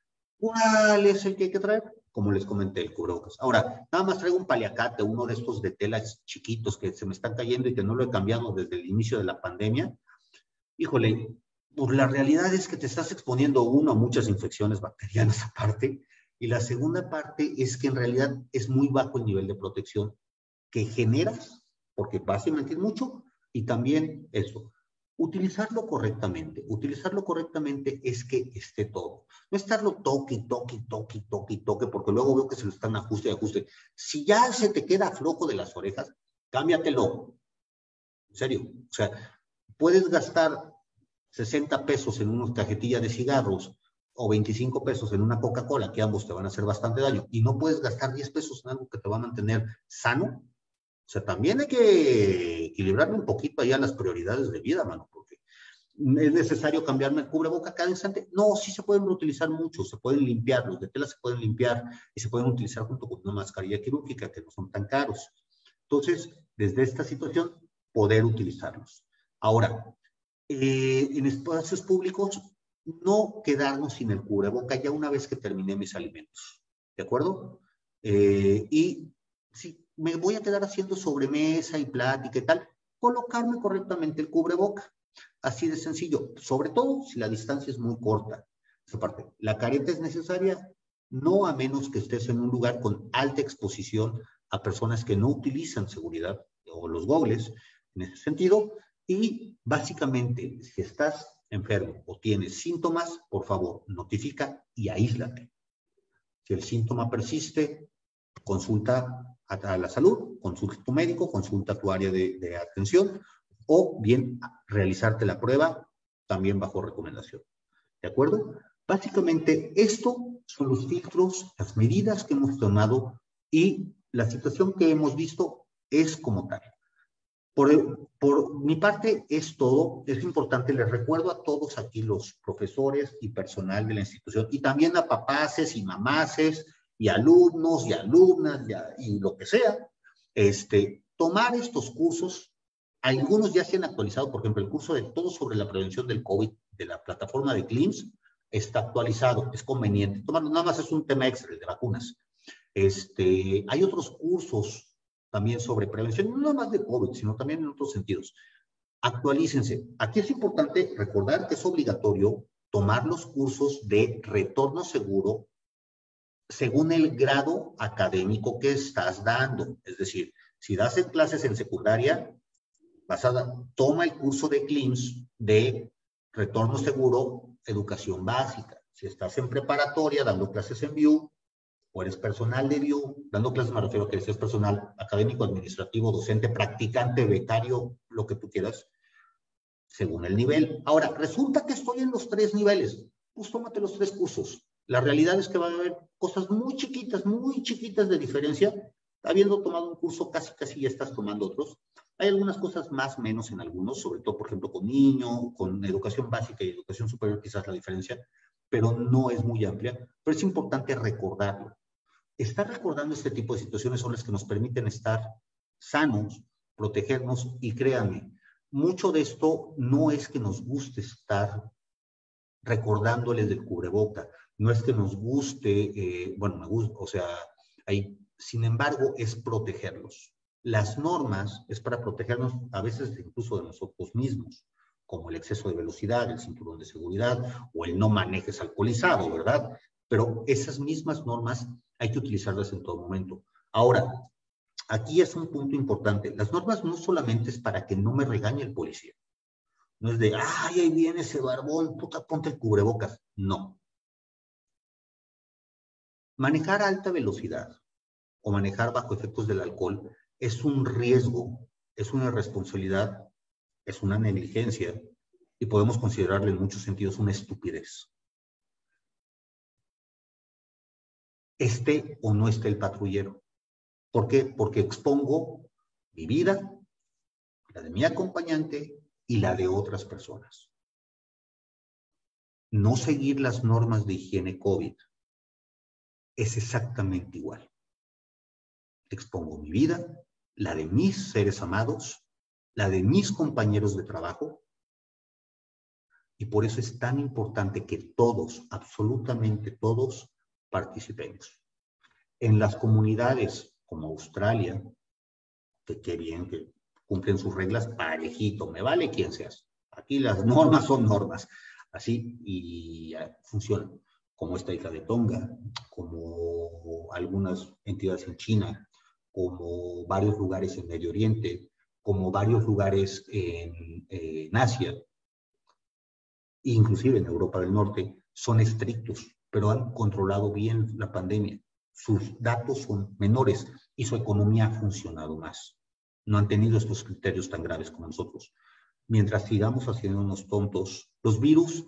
¿Cuál es el que hay que traer? Como les comenté, el cubrebocas. Ahora, nada más traigo un paliacate, uno de estos de telas chiquitos que se me están cayendo y que no lo he cambiado desde el inicio de la pandemia. Híjole, pues la realidad es que te estás exponiendo, uno, a muchas infecciones bacterianas aparte, y la segunda parte es que en realidad es muy bajo el nivel de protección que generas, porque vas a emitir mucho, y también eso, utilizarlo correctamente. Utilizarlo correctamente es que esté todo. No estarlo toque, toque, toque, toque, toque, porque luego veo que se lo están ajuste y ajuste. Si ya se te queda flojo de las orejas, cámbiatelo. En serio. O sea, puedes gastar sesenta pesos en una cajetilla de cigarros o veinticinco pesos en una Coca-Cola, que ambos te van a hacer bastante daño, y no puedes gastar diez pesos en algo que te va a mantener sano. O sea, también hay que equilibrarle un poquito allá las prioridades de vida, mano, porque es necesario cambiarme el cubreboca cada instante. No, sí se pueden utilizar mucho, se pueden limpiar, los de tela se pueden limpiar y se pueden utilizar junto con una mascarilla quirúrgica que no son tan caros. Entonces, desde esta situación, poder utilizarlos. Ahora, eh, en espacios públicos, no quedarnos sin el cubreboca ya una vez que terminé mis alimentos. ¿De acuerdo? Eh, y si me voy a quedar haciendo sobremesa y plática y tal, colocarme correctamente el cubreboca. Así de sencillo, sobre todo si la distancia es muy corta. Esa parte. La careta es necesaria, no a menos que estés en un lugar con alta exposición a personas que no utilizan seguridad o los gogles en ese sentido. Y básicamente, si estás enfermo o tienes síntomas, por favor, notifica y aíslate. Si el síntoma persiste, consulta a la salud, consulta a tu médico, consulta a tu área de, de atención, o bien realizarte la prueba, también bajo recomendación. ¿De acuerdo? Básicamente, esto son los filtros, las medidas que hemos tomado y la situación que hemos visto es como tal. Por, por mi parte es todo. Es importante, les recuerdo a todos aquí los profesores y personal de la institución y también a papaces y mamaces y alumnos y alumnas y, a, y lo que sea, Este, tomar estos cursos, algunos ya se han actualizado, por ejemplo, el curso de todo sobre la prevención del COVID de la plataforma de C L I M S está actualizado, es conveniente tomarlo, nada más es un tema extra, el de vacunas. Este, hay otros cursos también sobre prevención, no nada más de COVID, sino también en otros sentidos. Actualícense. Aquí es importante recordar que es obligatorio tomar los cursos de retorno seguro según el grado académico que estás dando. Es decir, si das en clases en secundaria, vas a dar, toma el curso de C L I M S de retorno seguro, educación básica. Si estás en preparatoria dando clases en V I U, o eres personal de V I U, dando clases me refiero a que eres personal académico, administrativo, docente, practicante, becario, lo que tú quieras, según el nivel. Ahora, resulta que estoy en los tres niveles, pues tómate los tres cursos. La realidad es que va a haber cosas muy chiquitas, muy chiquitas de diferencia. Habiendo tomado un curso, casi, casi ya estás tomando otros. Hay algunas cosas más, menos en algunos, sobre todo, por ejemplo, con niño, con educación básica y educación superior, quizás la diferencia, pero no es muy amplia. Pero es importante recordarlo. Estar recordando este tipo de situaciones son las que nos permiten estar sanos, protegernos, y créanme, mucho de esto no es que nos guste estar recordándoles del cubreboca, no es que nos guste, eh, bueno, me gusta, o sea, hay, sin embargo, es protegerlos. Las normas es para protegernos a veces incluso de nosotros mismos, como el exceso de velocidad, el cinturón de seguridad o el no manejes alcoholizado, ¿verdad? Pero esas mismas normas hay que utilizarlas en todo momento. Ahora, aquí es un punto importante. Las normas no solamente es para que no me regañe el policía. No es de, ay, ahí viene ese barbón, puta, ponte el cubrebocas. No. Manejar a alta velocidad o manejar bajo efectos del alcohol es un riesgo, es una irresponsabilidad, es una negligencia y podemos considerarlo en muchos sentidos una estupidez. Esté o no esté el patrullero. ¿Por qué? Porque expongo mi vida, la de mi acompañante y la de otras personas. No seguir las normas de higiene COVID es exactamente igual. Expongo mi vida, la de mis seres amados, la de mis compañeros de trabajo, y por eso es tan importante que todos, absolutamente todos, participemos. En las comunidades como Australia, que qué bien que cumplen sus reglas parejito, me vale quién seas. Aquí las normas son normas, así, y uh, funcionan. Como esta isla de Tonga, como algunas entidades en China, como varios lugares en Medio Oriente, como varios lugares en, en Asia, inclusive en Europa del Norte, son estrictos, pero han controlado bien la pandemia. Sus datos son menores y su economía ha funcionado más. No han tenido estos criterios tan graves como nosotros. Mientras sigamos haciéndonos tontos, los virus,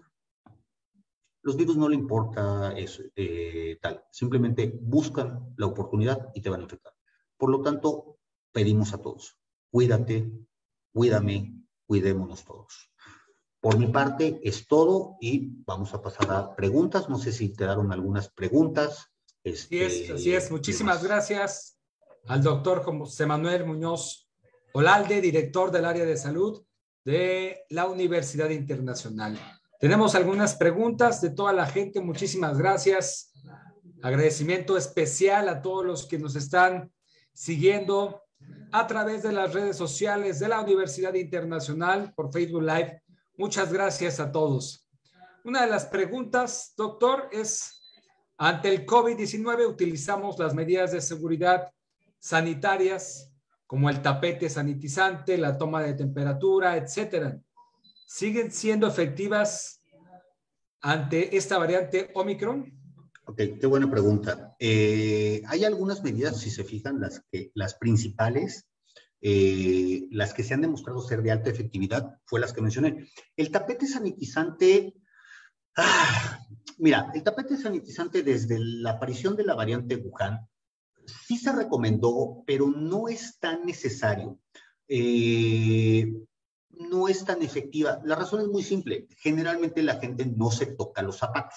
los virus no le importa eso, eh, tal. Simplemente buscan la oportunidad y te van a infectar. Por lo tanto, pedimos a todos, cuídate, cuídame, cuidémonos todos. Por mi parte es todo y vamos a pasar a preguntas. No sé si te daron algunas preguntas. Este, así es, así es. Muchísimas demás. Gracias al doctor José Manuel Muñoz Olalde, director del área de salud de la Universidad Internacional. Tenemos algunas preguntas de toda la gente. Muchísimas gracias. Agradecimiento especial a todos los que nos están siguiendo a través de las redes sociales de la Universidad Internacional por Facebook Live. Muchas gracias a todos. Una de las preguntas, doctor, es: ante el COVID diecinueve utilizamos las medidas de seguridad sanitarias como el tapete sanitizante, la toma de temperatura, etcétera. ¿Siguen siendo efectivas ante esta variante Omicron? Ok, qué buena pregunta. Eh, hay algunas medidas, si se fijan, las, que, las principales, eh, las que se han demostrado ser de alta efectividad, fue las que mencioné. El tapete sanitizante, ah, mira, el tapete sanitizante desde la aparición de la variante Wuhan, sí se recomendó, pero no es tan necesario. Eh, no es tan efectiva. La razón es muy simple. Generalmente la gente no se toca los zapatos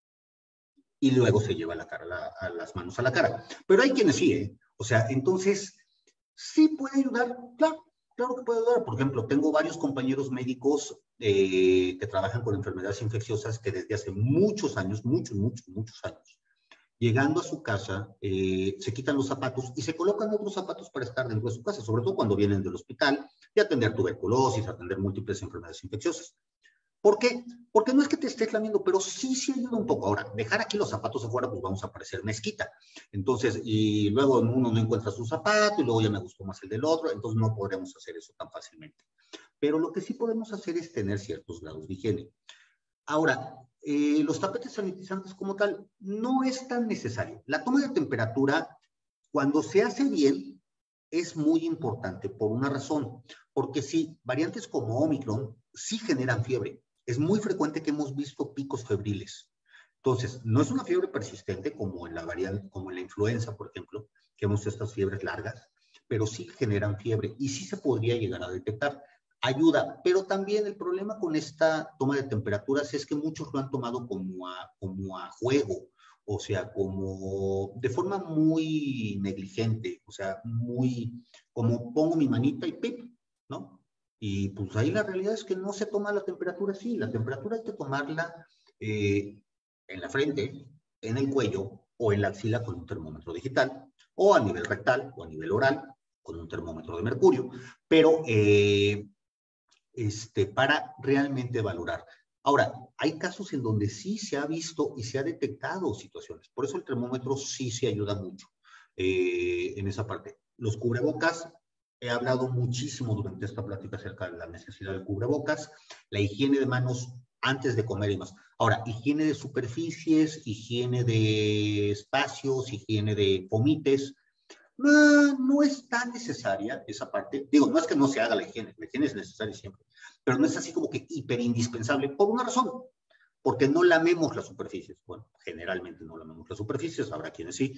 y luego se lleva la cara, la, a las manos a la cara. Pero hay quienes sí, ¿eh? O sea, entonces, Sí puede ayudar, claro, claro que puede ayudar. Por ejemplo, tengo varios compañeros médicos eh, que trabajan con enfermedades infecciosas que desde hace muchos años, muchos, muchos, muchos años, llegando a su casa, eh, se quitan los zapatos y se colocan otros zapatos para estar dentro de su casa, sobre todo cuando vienen del hospital y atender tuberculosis, atender múltiples enfermedades infecciosas. ¿Por qué? Porque no es que te estés lamiendo, pero sí se ayuda un poco. Ahora, dejar aquí los zapatos afuera, pues vamos a parecer mezquita. Entonces, y luego uno no encuentra su zapato y luego ya me gustó más el del otro, entonces no podremos hacer eso tan fácilmente. Pero lo que sí podemos hacer es tener ciertos grados de higiene. Ahora, eh, los tapetes sanitizantes como tal no es tan necesario. La toma de temperatura, cuando se hace bien, es muy importante por una razón. Porque sí, variantes como Omicron sí generan fiebre. Es muy frecuente que hemos visto picos febriles. Entonces, no es una fiebre persistente como en la variante, como en la influenza, por ejemplo, que hemos estas fiebres largas, pero sí generan fiebre y sí se podría llegar a detectar. Ayuda, pero también el problema con esta toma de temperaturas es que muchos lo han tomado como a, como a juego, o sea, como de forma muy negligente, o sea, muy, como pongo mi manita y pip, ¿no? Y pues ahí la realidad es que no se toma la temperatura así, la temperatura hay que tomarla eh, en la frente, en el cuello o en la axila con un termómetro digital, o a nivel rectal o a nivel oral con un termómetro de mercurio, pero eh, este, para realmente valorar. Ahora, hay casos en donde sí se ha visto y se ha detectado situaciones. Por eso el termómetro sí se ayuda mucho eh, en esa parte. Los cubrebocas, he hablado muchísimo durante esta plática acerca de la necesidad del cubrebocas, la higiene de manos antes de comer y más. Ahora, higiene de superficies, higiene de espacios, higiene de pomites. No, no es tan necesaria esa parte. Digo, no es que no se haga la higiene, la higiene es necesaria siempre, pero no es así como que hiper indispensable por una razón, porque no lamemos las superficies. Bueno, generalmente no lamemos las superficies, habrá quienes sí,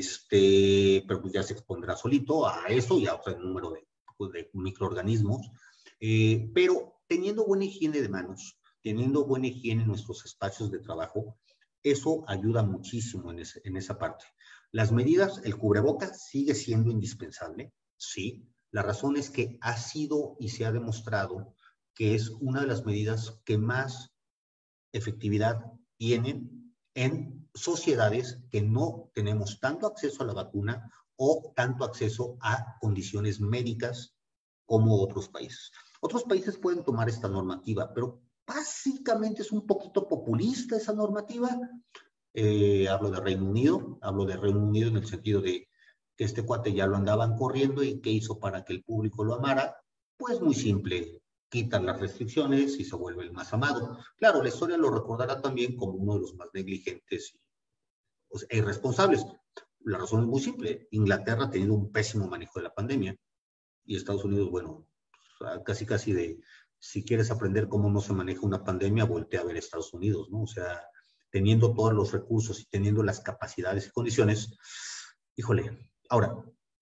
este, pero pues ya se expondrá solito a eso y a otro número de, de microorganismos. Eh, pero teniendo buena higiene de manos, teniendo buena higiene en nuestros espacios de trabajo, eso ayuda muchísimo en, ese, en esa parte. Las medidas, el cubrebocas sigue siendo indispensable, sí. La razón es que ha sido y se ha demostrado que es una de las medidas que más efectividad tienen en sociedades que no tenemos tanto acceso a la vacuna o tanto acceso a condiciones médicas como otros países. Otros países pueden tomar esta normativa, pero básicamente es un poquito populista esa normativa. Eh, hablo de Reino Unido, hablo de Reino Unido en el sentido de que este cuate ya lo andaban corriendo y ¿qué hizo para que el público lo amara? Pues muy simple, quitan las restricciones y se vuelve el más amado. Claro, la historia lo recordará también como uno de los más negligentes o sea, e irresponsables. La razón es muy simple, Inglaterra ha tenido un pésimo manejo de la pandemia y Estados Unidos, bueno, casi casi de, si quieres aprender cómo no se maneja una pandemia, voltea a ver Estados Unidos, ¿no? O sea, teniendo todos los recursos y teniendo las capacidades y condiciones, híjole, ahora,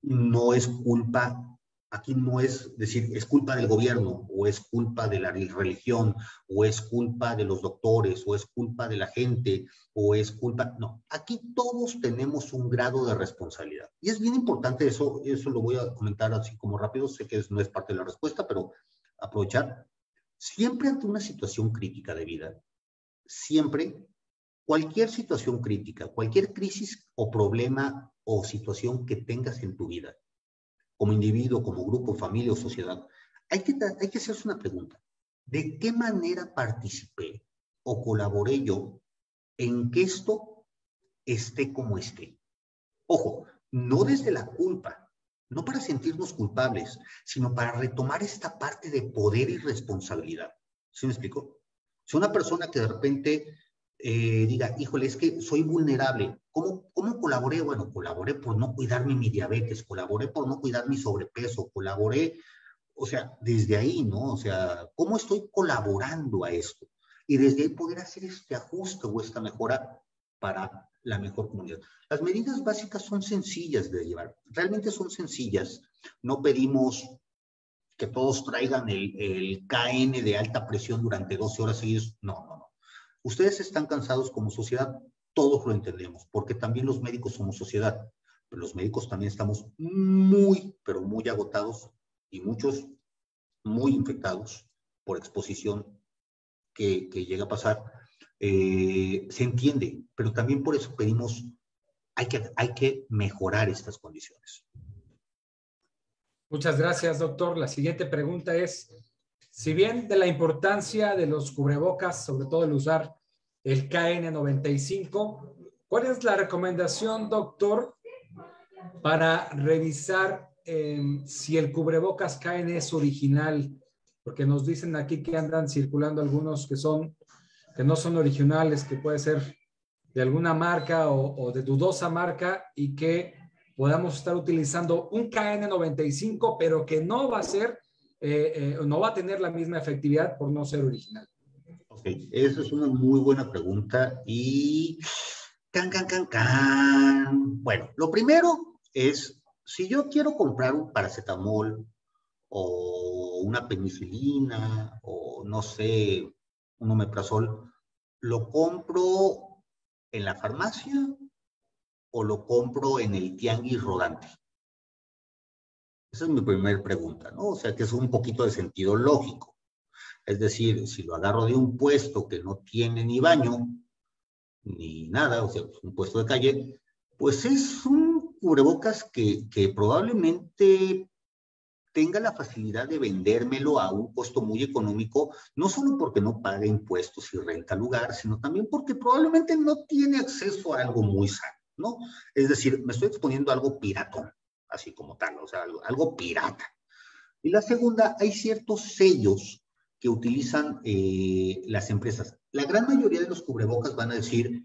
no es culpa, aquí no es decir, es culpa del gobierno, o es culpa de la religión, o es culpa de los doctores, o es culpa de la gente, o es culpa, no, aquí todos tenemos un grado de responsabilidad. Y es bien importante eso, eso lo voy a comentar así como rápido, sé que no es parte de la respuesta, pero aprovechar, siempre ante una situación crítica de vida, siempre cualquier situación crítica, cualquier crisis o problema o situación que tengas en tu vida, como individuo, como grupo, familia o sociedad, hay que, hay que hacerse una pregunta. ¿De qué manera participé o colaboré yo en que esto esté como esté? Ojo, no desde la culpa, no para sentirnos culpables, sino para retomar esta parte de poder y responsabilidad. ¿Sí me explico? Si una persona que de repente Eh, diga, híjole, es que soy vulnerable. ¿Cómo, ¿Cómo colaboré? Bueno, colaboré por no cuidarme mi diabetes, colaboré por no cuidar mi sobrepeso, colaboré, o sea, desde ahí, ¿no? O sea, ¿cómo estoy colaborando a esto? Y desde ahí poder hacer este ajuste o esta mejora para la mejor comunidad. Las medidas básicas son sencillas de llevar, realmente son sencillas. No pedimos que todos traigan el, el K N de alta presión durante doce horas seguidas, no, no, no. Ustedes están cansados como sociedad, todos lo entendemos, porque también los médicos somos sociedad, los médicos también estamos muy, pero muy agotados y muchos muy infectados por exposición que, que llega a pasar. Eh, se entiende, pero también por eso pedimos, hay que, hay que mejorar estas condiciones. Muchas gracias, doctor. La siguiente pregunta es, si bien de la importancia de los cubrebocas, sobre todo el usar el K N noventa y cinco, ¿cuál es la recomendación, doctor, para revisar eh, si el cubrebocas K N es original? Porque nos dicen aquí que andan circulando algunos que son, que no son originales, que puede ser de alguna marca o, o de dudosa marca, y que podamos estar utilizando un K N noventa y cinco, pero que no va a ser, eh, eh, no va a tener la misma efectividad por no ser original. Ok, esa es una muy buena pregunta y... Can, can, can, can. Bueno, lo primero es, si yo quiero comprar un paracetamol o una penicilina o no sé, un omeprazol, ¿lo compro en la farmacia o lo compro en el tianguis rodante? Esa es mi primera pregunta, ¿no? O sea, que es un poquito de sentido lógico. Es decir, si lo agarro de un puesto que no tiene ni baño, ni nada, o sea, un puesto de calle, pues es un cubrebocas que, que probablemente tenga la facilidad de vendérmelo a un costo muy económico, no solo porque no paga impuestos y renta lugar, sino también porque probablemente no tiene acceso a algo muy sano, ¿no? Es decir, me estoy exponiendo a algo piratón, así como tal, o sea, algo, algo pirata. Y la segunda, hay ciertos sellos que utilizan eh, las empresas. La gran mayoría de los cubrebocas van a decir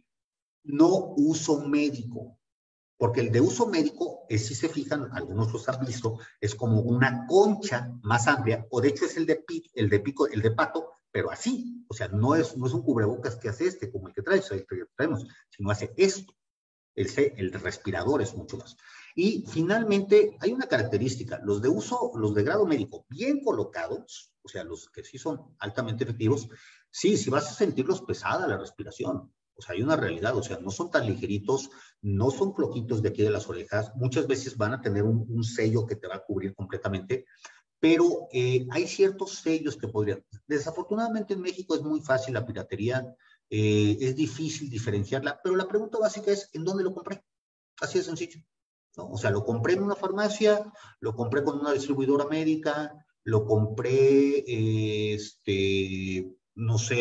no uso médico, porque el de uso médico, es, si se fijan, algunos los han visto, es como una concha más amplia, o de hecho es el de, pi, el de pico, el de pato, pero así, o sea, no es, no es un cubrebocas que hace este, como el que traes, el que traemos, sino hace esto. El, el respirador es mucho más. Y finalmente, hay una característica, los de uso, los de grado médico, bien colocados, o sea, los que sí son altamente efectivos, sí, sí vas a sentirlos pesada la respiración. O sea, hay una realidad, o sea, no son tan ligeritos, no son floquitos de aquí de las orejas, muchas veces van a tener un, un sello que te va a cubrir completamente, pero eh, hay ciertos sellos que podrían... Desafortunadamente en México es muy fácil la piratería, eh, es difícil diferenciarla, pero la pregunta básica es, ¿en dónde lo compré? Así de sencillo, ¿no? O sea, lo compré en una farmacia, lo compré con una distribuidora médica, lo compré, eh, este, no sé,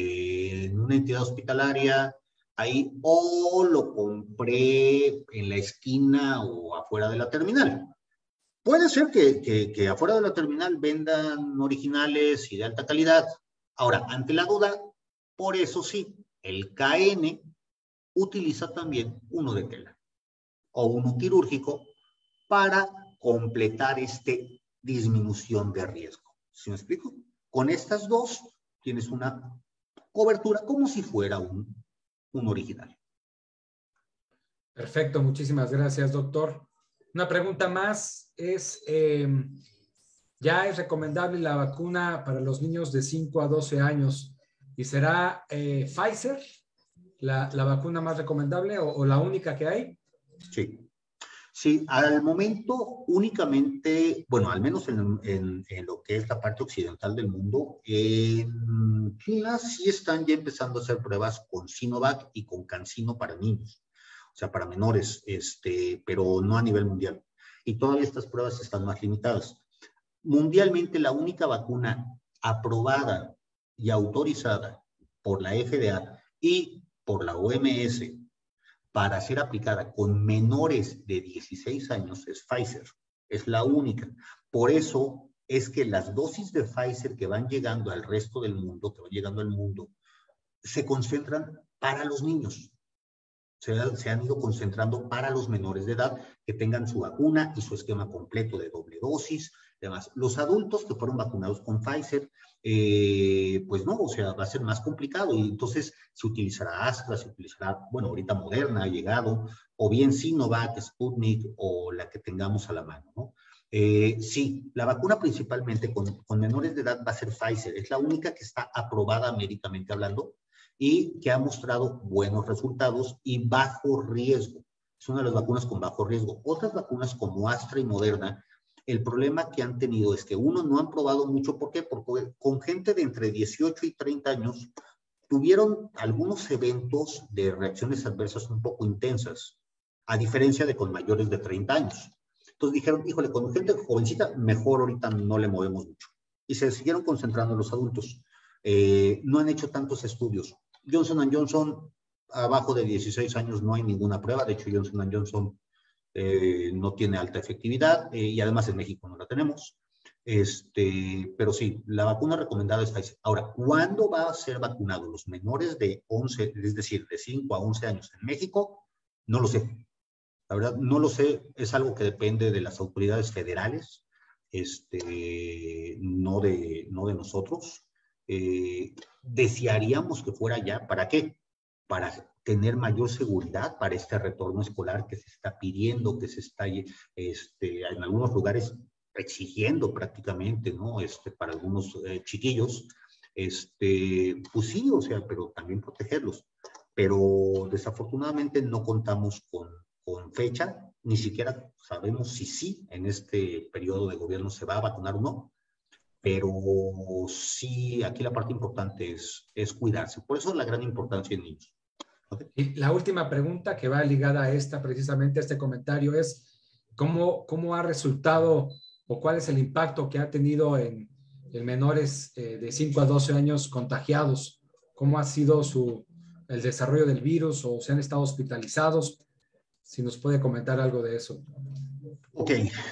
eh, en una entidad hospitalaria, ahí, o lo compré en la esquina o afuera de la terminal. Puede ser que, que, que afuera de la terminal vendan originales y de alta calidad. Ahora, ante la duda, por eso sí, el K N utiliza también uno de tela o uno quirúrgico para completar esta disminución de riesgo. ¿Sí me explico? Con estas dos tienes una cobertura como si fuera un, un original. Perfecto, muchísimas gracias, doctor. Una pregunta más es, eh, ¿ya es recomendable la vacuna para los niños de cinco a doce años? ¿Y será eh, Pfizer la, la vacuna más recomendable o, o la única que hay? Sí. Sí, al momento únicamente, bueno, al menos en, en, en lo que es la parte occidental del mundo, en China sí están ya empezando a hacer pruebas con Sinovac y con CanSino para niños, o sea, para menores, este, pero no a nivel mundial. Y todavía estas pruebas están más limitadas. Mundialmente, la única vacuna aprobada y autorizada por la F D A y por la O M S para ser aplicada con menores de dieciséis años es Pfizer. Es la única. Por eso es que las dosis de Pfizer que van llegando al resto del mundo, que van llegando al mundo, se concentran para los niños. Se, se han ido concentrando para los menores de edad que tengan su vacuna y su esquema completo de doble dosis. Además, los adultos que fueron vacunados con Pfizer, eh, pues no, o sea, va a ser más complicado y entonces se utilizará Astra, se utilizará, bueno, ahorita Moderna ha llegado, o bien Sinovac, Sputnik o la que tengamos a la mano, ¿no? Eh, sí, la vacuna principalmente con, con menores de edad va a ser Pfizer, es la única que está aprobada médicamente hablando y que ha mostrado buenos resultados y bajo riesgo. Es una de las vacunas con bajo riesgo. Otras vacunas como Astra y Moderna, el problema que han tenido es que uno no han probado mucho. ¿Por qué? Porque con gente de entre dieciocho y treinta años tuvieron algunos eventos de reacciones adversas un poco intensas, a diferencia de con mayores de treinta años. Entonces dijeron, híjole, con gente jovencita, mejor ahorita no le movemos mucho. Y se siguieron concentrando en los adultos. Eh, no han hecho tantos estudios. Johnson and Johnson, abajo de dieciséis años no hay ninguna prueba. De hecho, Johnson and Johnson eh, no tiene alta efectividad eh, y además en México no la tenemos. Este, pero sí, la vacuna recomendada es Pfizer. Ahora, ¿cuándo va a ser vacunado los menores de once, es decir, de cinco a once años en México? No lo sé. La verdad, no lo sé. Es algo que depende de las autoridades federales, este, no, de, no de nosotros. Eh, desearíamos que fuera ya. ¿Para qué? Para tener mayor seguridad para este retorno escolar que se está pidiendo, que se está este, en algunos lugares exigiendo prácticamente, ¿no? Este, para algunos eh, chiquillos, este, pues sí, o sea, pero también protegerlos. Pero desafortunadamente no contamos con, con fecha, ni siquiera sabemos si sí en este periodo de gobierno se va a vacunar o no. Pero sí, aquí la parte importante es, es cuidarse. Por eso la gran importancia en niños. ¿Okay? Y la última pregunta que va ligada a esta, precisamente a este comentario, es ¿cómo, cómo ha resultado o cuál es el impacto que ha tenido en, en menores eh, de cinco a doce años contagiados? ¿Cómo ha sido su, el desarrollo del virus o se han estado hospitalizados? Si nos puede comentar algo de eso. Ok.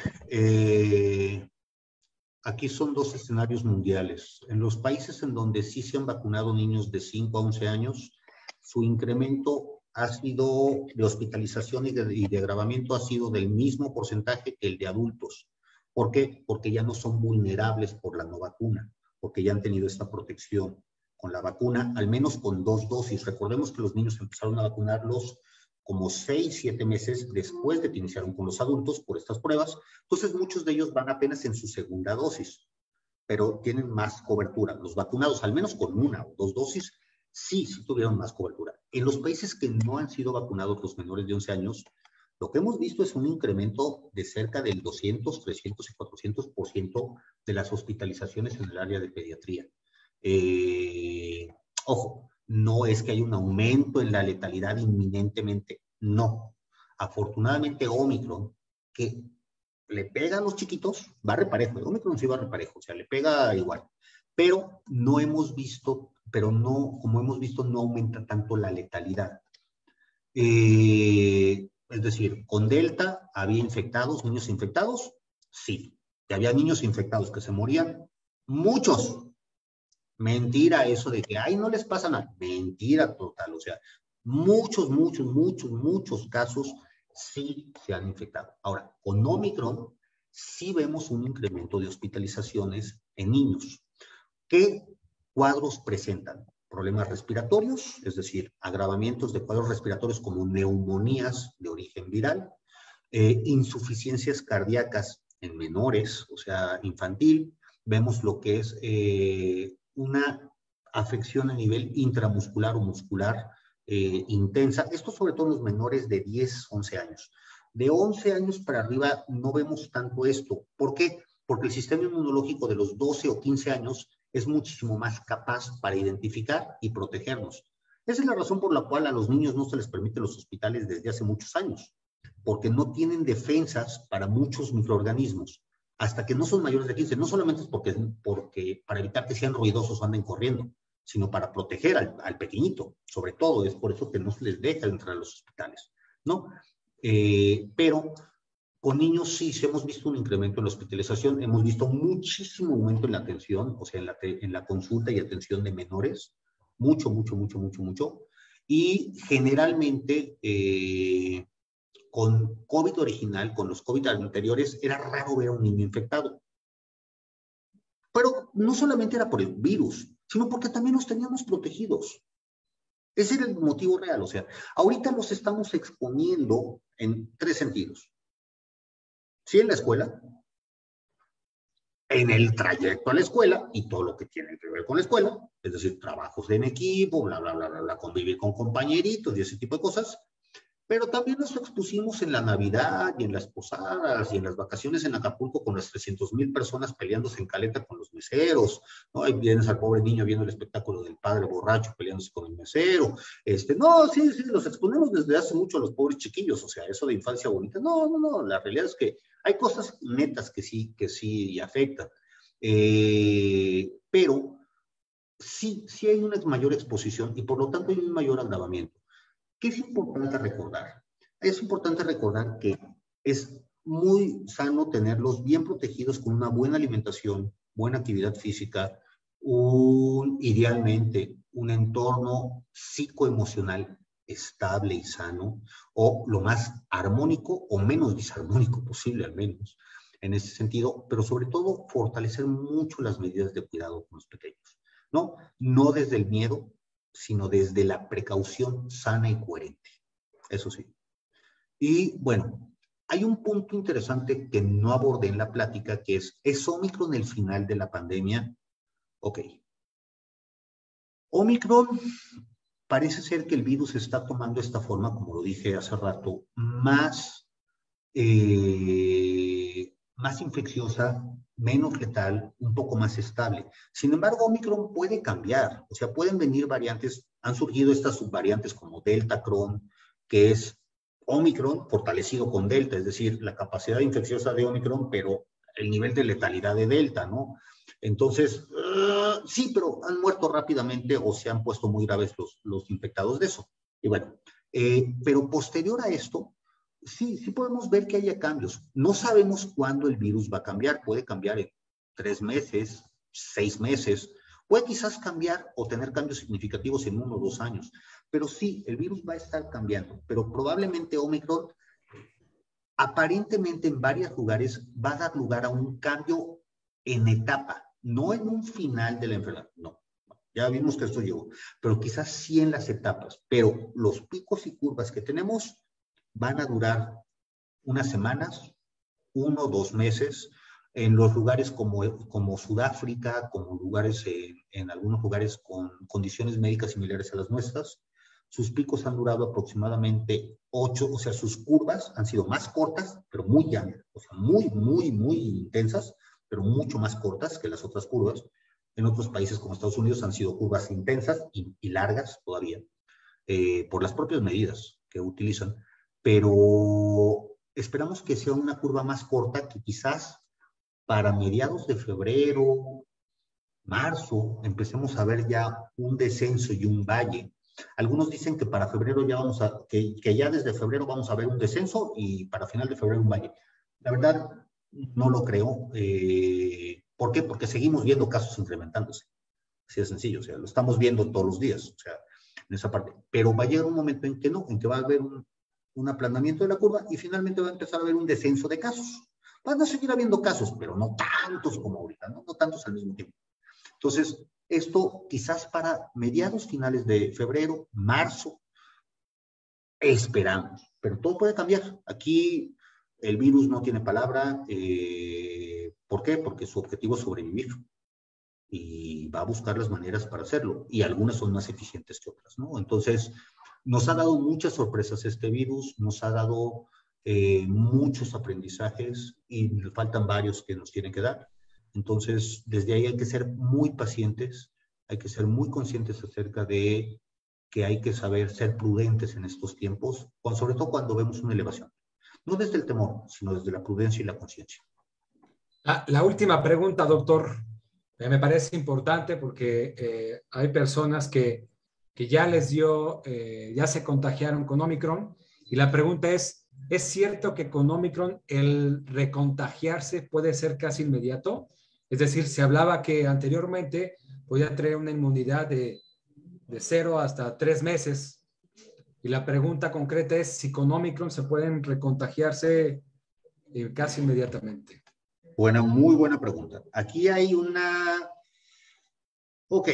Eh... Aquí son dos escenarios mundiales. En los países en donde sí se han vacunado niños de cinco a once años, su incremento ha sido de hospitalización y de, y de agravamiento ha sido del mismo porcentaje que el de adultos. ¿Por qué? Porque ya no son vulnerables por la no vacuna, porque ya han tenido esta protección con la vacuna, al menos con dos dosis. Recordemos que los niños empezaron a vacunarlos como seis, siete meses después de que iniciaron con los adultos por estas pruebas. Entonces, muchos de ellos van apenas en su segunda dosis, pero tienen más cobertura. Los vacunados, al menos con una o dos dosis, sí, sí tuvieron más cobertura. En los países que no han sido vacunados los menores de once años, lo que hemos visto es un incremento de cerca del doscientos, trescientos y cuatrocientos por ciento de las hospitalizaciones en el área de pediatría. Eh, ojo, no es que haya un aumento en la letalidad inminentemente, no. Afortunadamente Omicron, que le pega a los chiquitos, va reparejo, Omicron sí va reparejo, o sea, le pega igual, pero no hemos visto, pero no, como hemos visto, no aumenta tanto la letalidad. Eh, es decir, con Delta había infectados, niños infectados, sí, que había niños infectados que se morían, muchos. Mentira eso de que, ay, no les pasa nada. Mentira total. O sea, muchos, muchos, muchos, muchos casos sí se han infectado. Ahora, con Omicron sí vemos un incremento de hospitalizaciones en niños. ¿Qué cuadros presentan? Problemas respiratorios, es decir, agravamientos de cuadros respiratorios como neumonías de origen viral, eh, insuficiencias cardíacas en menores, o sea, infantil. Vemos lo que es eh, una afección a nivel intramuscular o muscular eh, intensa. Esto sobre todo en los menores de diez, once años. De once años para arriba no vemos tanto esto. ¿Por qué? Porque el sistema inmunológico de los doce o quince años es muchísimo más capaz para identificar y protegernos. Esa es la razón por la cual a los niños no se les permite los hospitales desde hace muchos años, porque no tienen defensas para muchos microorganismos. Hasta que no son mayores de quince, no solamente es porque, porque para evitar que sean ruidosos o anden corriendo, sino para proteger al, al pequeñito, sobre todo, es por eso que no se les deja entrar a los hospitales, ¿no? Eh, pero con niños sí, sí hemos visto un incremento en la hospitalización, hemos visto muchísimo aumento en la atención, o sea, en la, en la consulta y atención de menores, mucho, mucho, mucho, mucho, mucho, y generalmente... Eh, con COVID original, con los COVID anteriores, era raro ver a un niño infectado. Pero no solamente era por el virus, sino porque también los teníamos protegidos. Ese era el motivo real. O sea, ahorita los estamos exponiendo en tres sentidos. Sí, en la escuela, en el trayecto a la escuela y todo lo que tiene que ver con la escuela, es decir, trabajos en equipo, bla, bla, bla, bla, bla, convivir con compañeritos y ese tipo de cosas. Pero también nos expusimos en la Navidad y en las posadas y en las vacaciones en Acapulco con las trescientas mil personas peleándose en caleta con los meseros, ¿no? Ahí vienes al pobre niño viendo el espectáculo del padre borracho peleándose con el mesero. Este, no, sí, sí, los exponemos desde hace mucho a los pobres chiquillos, o sea, eso de infancia bonita. No, no, no, la realidad es que hay cosas netas que sí, que sí afectan. Eh, pero sí, sí hay una mayor exposición y por lo tanto hay un mayor agravamiento. ¿Qué es importante recordar? Es importante recordar que es muy sano tenerlos bien protegidos con una buena alimentación, buena actividad física, un, idealmente un entorno psicoemocional estable y sano, o lo más armónico o menos disarmónico posible al menos, en ese sentido, pero sobre todo fortalecer mucho las medidas de cuidado con los pequeños, ¿no? No desde el miedo, sino desde la precaución sana y coherente. Eso sí. Y bueno, hay un punto interesante que no abordé en la plática, que es, ¿es Omicron el final de la pandemia? Ok. Omicron parece ser que el virus está tomando esta forma, como lo dije hace rato, más, eh, más infecciosa, menos letal, un poco más estable. Sin embargo, Omicron puede cambiar, o sea, pueden venir variantes, han surgido estas subvariantes como Delta Cron, que es Omicron fortalecido con Delta, es decir, la capacidad infecciosa de Omicron, pero el nivel de letalidad de Delta, ¿no? Entonces, uh, sí, pero han muerto rápidamente o se han puesto muy graves los, los infectados de eso. Y bueno, eh, pero posterior a esto, sí, sí podemos ver que haya cambios. No sabemos cuándo el virus va a cambiar. Puede cambiar en tres meses, seis meses. Puede quizás cambiar o tener cambios significativos en uno o dos años. Pero sí, el virus va a estar cambiando. Pero probablemente Omicron, aparentemente en varios lugares, va a dar lugar a un cambio en etapa, no en un final de la enfermedad, no. Ya vimos que esto llegó, pero quizás sí en las etapas. Pero los picos y curvas que tenemos van a durar unas semanas, uno o dos meses, en los lugares como, como Sudáfrica, como lugares, eh, en algunos lugares con condiciones médicas similares a las nuestras. Sus picos han durado aproximadamente ocho, o sea, sus curvas han sido más cortas, pero muy llanas, o sea, muy, muy, muy intensas, pero mucho más cortas que las otras curvas. En otros países como Estados Unidos han sido curvas intensas y, y largas todavía, eh, por las propias medidas que utilizan, pero esperamos que sea una curva más corta, que quizás para mediados de febrero, marzo, empecemos a ver ya un descenso y un valle. Algunos dicen que para febrero ya vamos a, que, que ya desde febrero vamos a ver un descenso y para final de febrero un valle. La verdad, no lo creo. Eh, ¿Por qué? Porque seguimos viendo casos incrementándose. Así de sencillo, o sea, lo estamos viendo todos los días, o sea, en esa parte. Pero va a llegar un momento en que no, en que va a haber un, un aplanamiento de la curva y finalmente va a empezar a haber un descenso de casos. Van a seguir habiendo casos, pero no tantos como ahorita, ¿no? No tantos al mismo tiempo. Entonces, esto quizás para mediados finales de febrero, marzo, esperamos, pero todo puede cambiar. Aquí el virus no tiene palabra. Eh, ¿Por qué? Porque su objetivo es sobrevivir y va a buscar las maneras para hacerlo, y algunas son más eficientes que otras, ¿no? Entonces, nos ha dado muchas sorpresas este virus, nos ha dado eh, muchos aprendizajes y faltan varios que nos tienen que dar. Entonces, desde ahí hay que ser muy pacientes, hay que ser muy conscientes acerca de que hay que saber ser prudentes en estos tiempos, sobre todo cuando vemos una elevación. No desde el temor, sino desde la prudencia y la conciencia. La, la última pregunta, doctor, eh, me parece importante porque eh, hay personas que, que ya les dio, eh, ya se contagiaron con Omicron, y la pregunta es, ¿es cierto que con Omicron el recontagiarse puede ser casi inmediato? Es decir, se hablaba que anteriormente podía traer una inmunidad de, de cero hasta tres meses. Y la pregunta concreta es si con Omicron se pueden recontagiarse eh, casi inmediatamente. Buena, muy buena pregunta. Aquí hay una... Ok.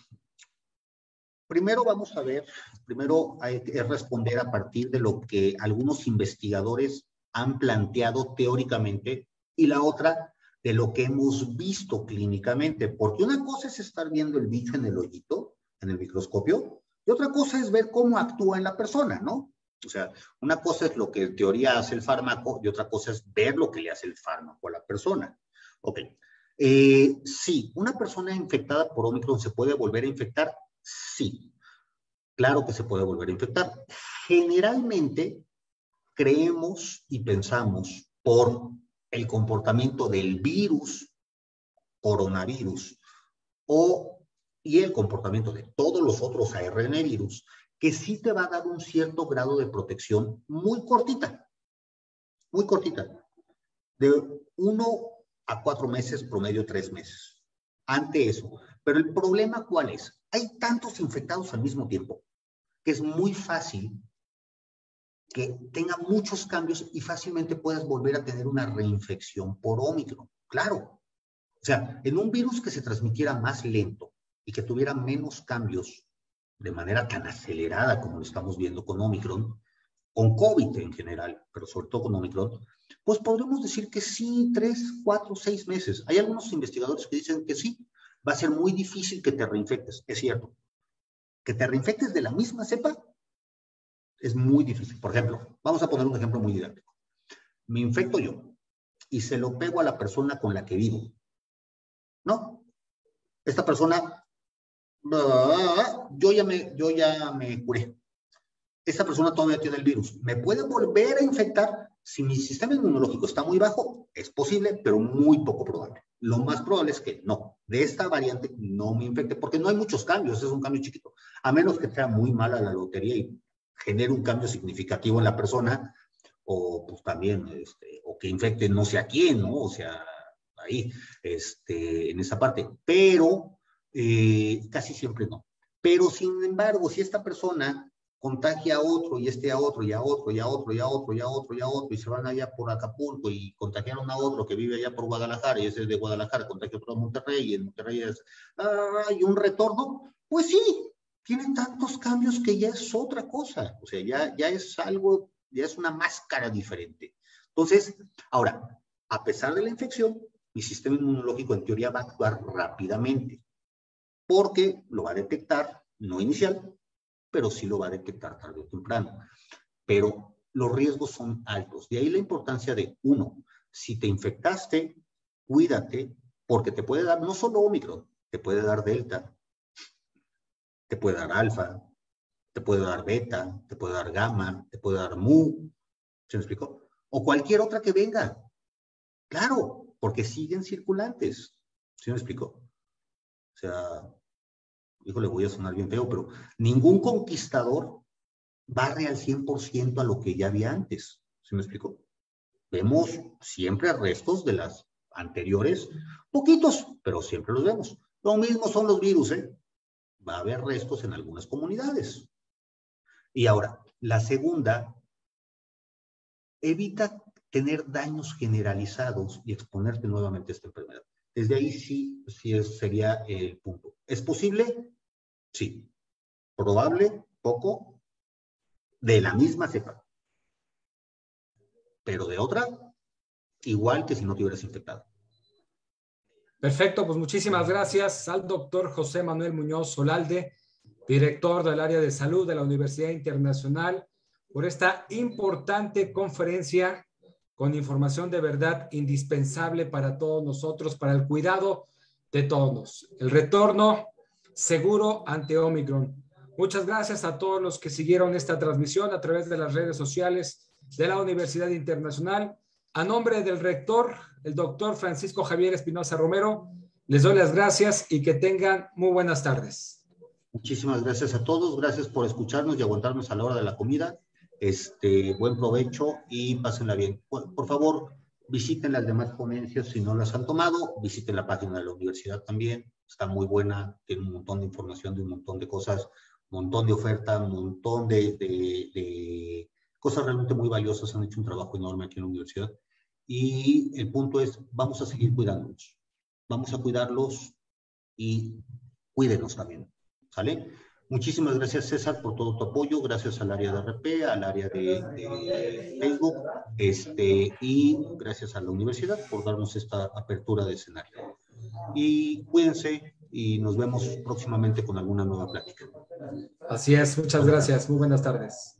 Primero vamos a ver, primero hay que responder a partir de lo que algunos investigadores han planteado teóricamente, y la otra de lo que hemos visto clínicamente, porque una cosa es estar viendo el bicho en el hoyito, en el microscopio, y otra cosa es ver cómo actúa en la persona, ¿no? O sea, una cosa es lo que en teoría hace el fármaco y otra cosa es ver lo que le hace el fármaco a la persona. Ok. Eh, sí, ¿una persona infectada por Omicron se puede volver a infectar? Sí, claro que se puede volver a infectar. Generalmente creemos y pensamos por el comportamiento del virus, coronavirus, o, y el comportamiento de todos los otros A R N virus, que sí te va a dar un cierto grado de protección muy cortita, muy cortita, de uno a cuatro meses, promedio tres meses, ante eso. Pero el problema, ¿cuál es? Hay tantos infectados al mismo tiempo que es muy fácil que tenga muchos cambios y fácilmente puedas volver a tener una reinfección por Omicron. Claro. O sea, en un virus que se transmitiera más lento y que tuviera menos cambios de manera tan acelerada como lo estamos viendo con Omicron, con COVID en general, pero sobre todo con Omicron, pues podríamos decir que sí, tres, cuatro, seis meses. Hay algunos investigadores que dicen que sí, va a ser muy difícil que te reinfectes. Es cierto. Que te reinfectes de la misma cepa es muy difícil. Por ejemplo, vamos a poner un ejemplo muy didáctico. Me infecto yo y se lo pego a la persona con la que vivo. ¿No? Esta persona, yo ya me, yo ya me curé. Esta persona todavía tiene el virus. ¿Me puede volver a infectar? Si mi sistema inmunológico está muy bajo, es posible, pero muy poco probable. Lo más probable es que no. De esta variante no me infecte, porque no hay muchos cambios, es un cambio chiquito. A menos que sea muy mala la lotería y genere un cambio significativo en la persona, o pues también, este, o que infecte no sé a quién, ¿no? O sea, ahí, este, en esa parte. Pero eh, casi siempre no. Pero sin embargo, si esta persona contagia a otro y este a otro y a otro y a otro y a otro y a otro y a otro y se van allá por Acapulco y contagiaron a otro que vive allá por Guadalajara y ese es de Guadalajara, contagia a otro de Monterrey y en Monterrey es ah, y un retorno, pues sí, tienen tantos cambios que ya es otra cosa, o sea, ya, ya es algo, ya es una máscara diferente. Entonces, ahora, a pesar de la infección, mi sistema inmunológico en teoría va a actuar rápidamente porque lo va a detectar, no inicial, pero sí lo va a detectar tarde o temprano. Pero los riesgos son altos. De ahí la importancia de, uno, si te infectaste, cuídate, porque te puede dar no solo Omicron, te puede dar Delta, te puede dar Alfa, te puede dar Beta, te puede dar Gamma, te puede dar Mu, ¿se me explicó? O cualquier otra que venga. Claro, porque siguen circulantes, ¿sí me explicó? O sea, híjole, voy a sonar bien feo, pero ningún conquistador barre al cien por ciento a lo que ya había antes. ¿Sí me explico? Vemos siempre restos de las anteriores, poquitos, pero siempre los vemos. Lo mismo son los virus, ¿eh? Va a haber restos en algunas comunidades. Y ahora, la segunda, evita tener daños generalizados y exponerte nuevamente a esta enfermedad. Desde ahí sí, sí es, sería el punto. ¿Es posible? Sí. ¿Probable? Poco. De la misma cepa. Pero de otra, igual que si no te hubieras infectado. Perfecto, pues muchísimas gracias al doctor José Manuel Muñoz Solalde, director del área de salud de la Universidad Internacional, por esta importante conferencia con información de verdad indispensable para todos nosotros, para el cuidado de todos. El retorno seguro ante Omicron. Muchas gracias a todos los que siguieron esta transmisión a través de las redes sociales de la Universidad Internacional. A nombre del rector, el doctor Francisco Javier Espinosa Romero, les doy las gracias y que tengan muy buenas tardes. Muchísimas gracias a todos, gracias por escucharnos y aguantarnos a la hora de la comida. Este, buen provecho y pásenla bien. Por, por favor, visiten las demás ponencias si no las han tomado, visiten la página de la universidad también, está muy buena, tiene un montón de información de un montón de cosas, un montón de oferta, un montón de, de, de cosas realmente muy valiosas, han hecho un trabajo enorme aquí en la universidad. Y el punto es, vamos a seguir cuidándonos, vamos a cuidarlos y cuídenos también, ¿sale? Muchísimas gracias, César, por todo tu apoyo, gracias al área de R P, al área de, de Facebook, este, y gracias a la universidad por darnos esta apertura de escenario. Y cuídense y nos vemos próximamente con alguna nueva plática. Así es, muchas gracias, muy buenas tardes.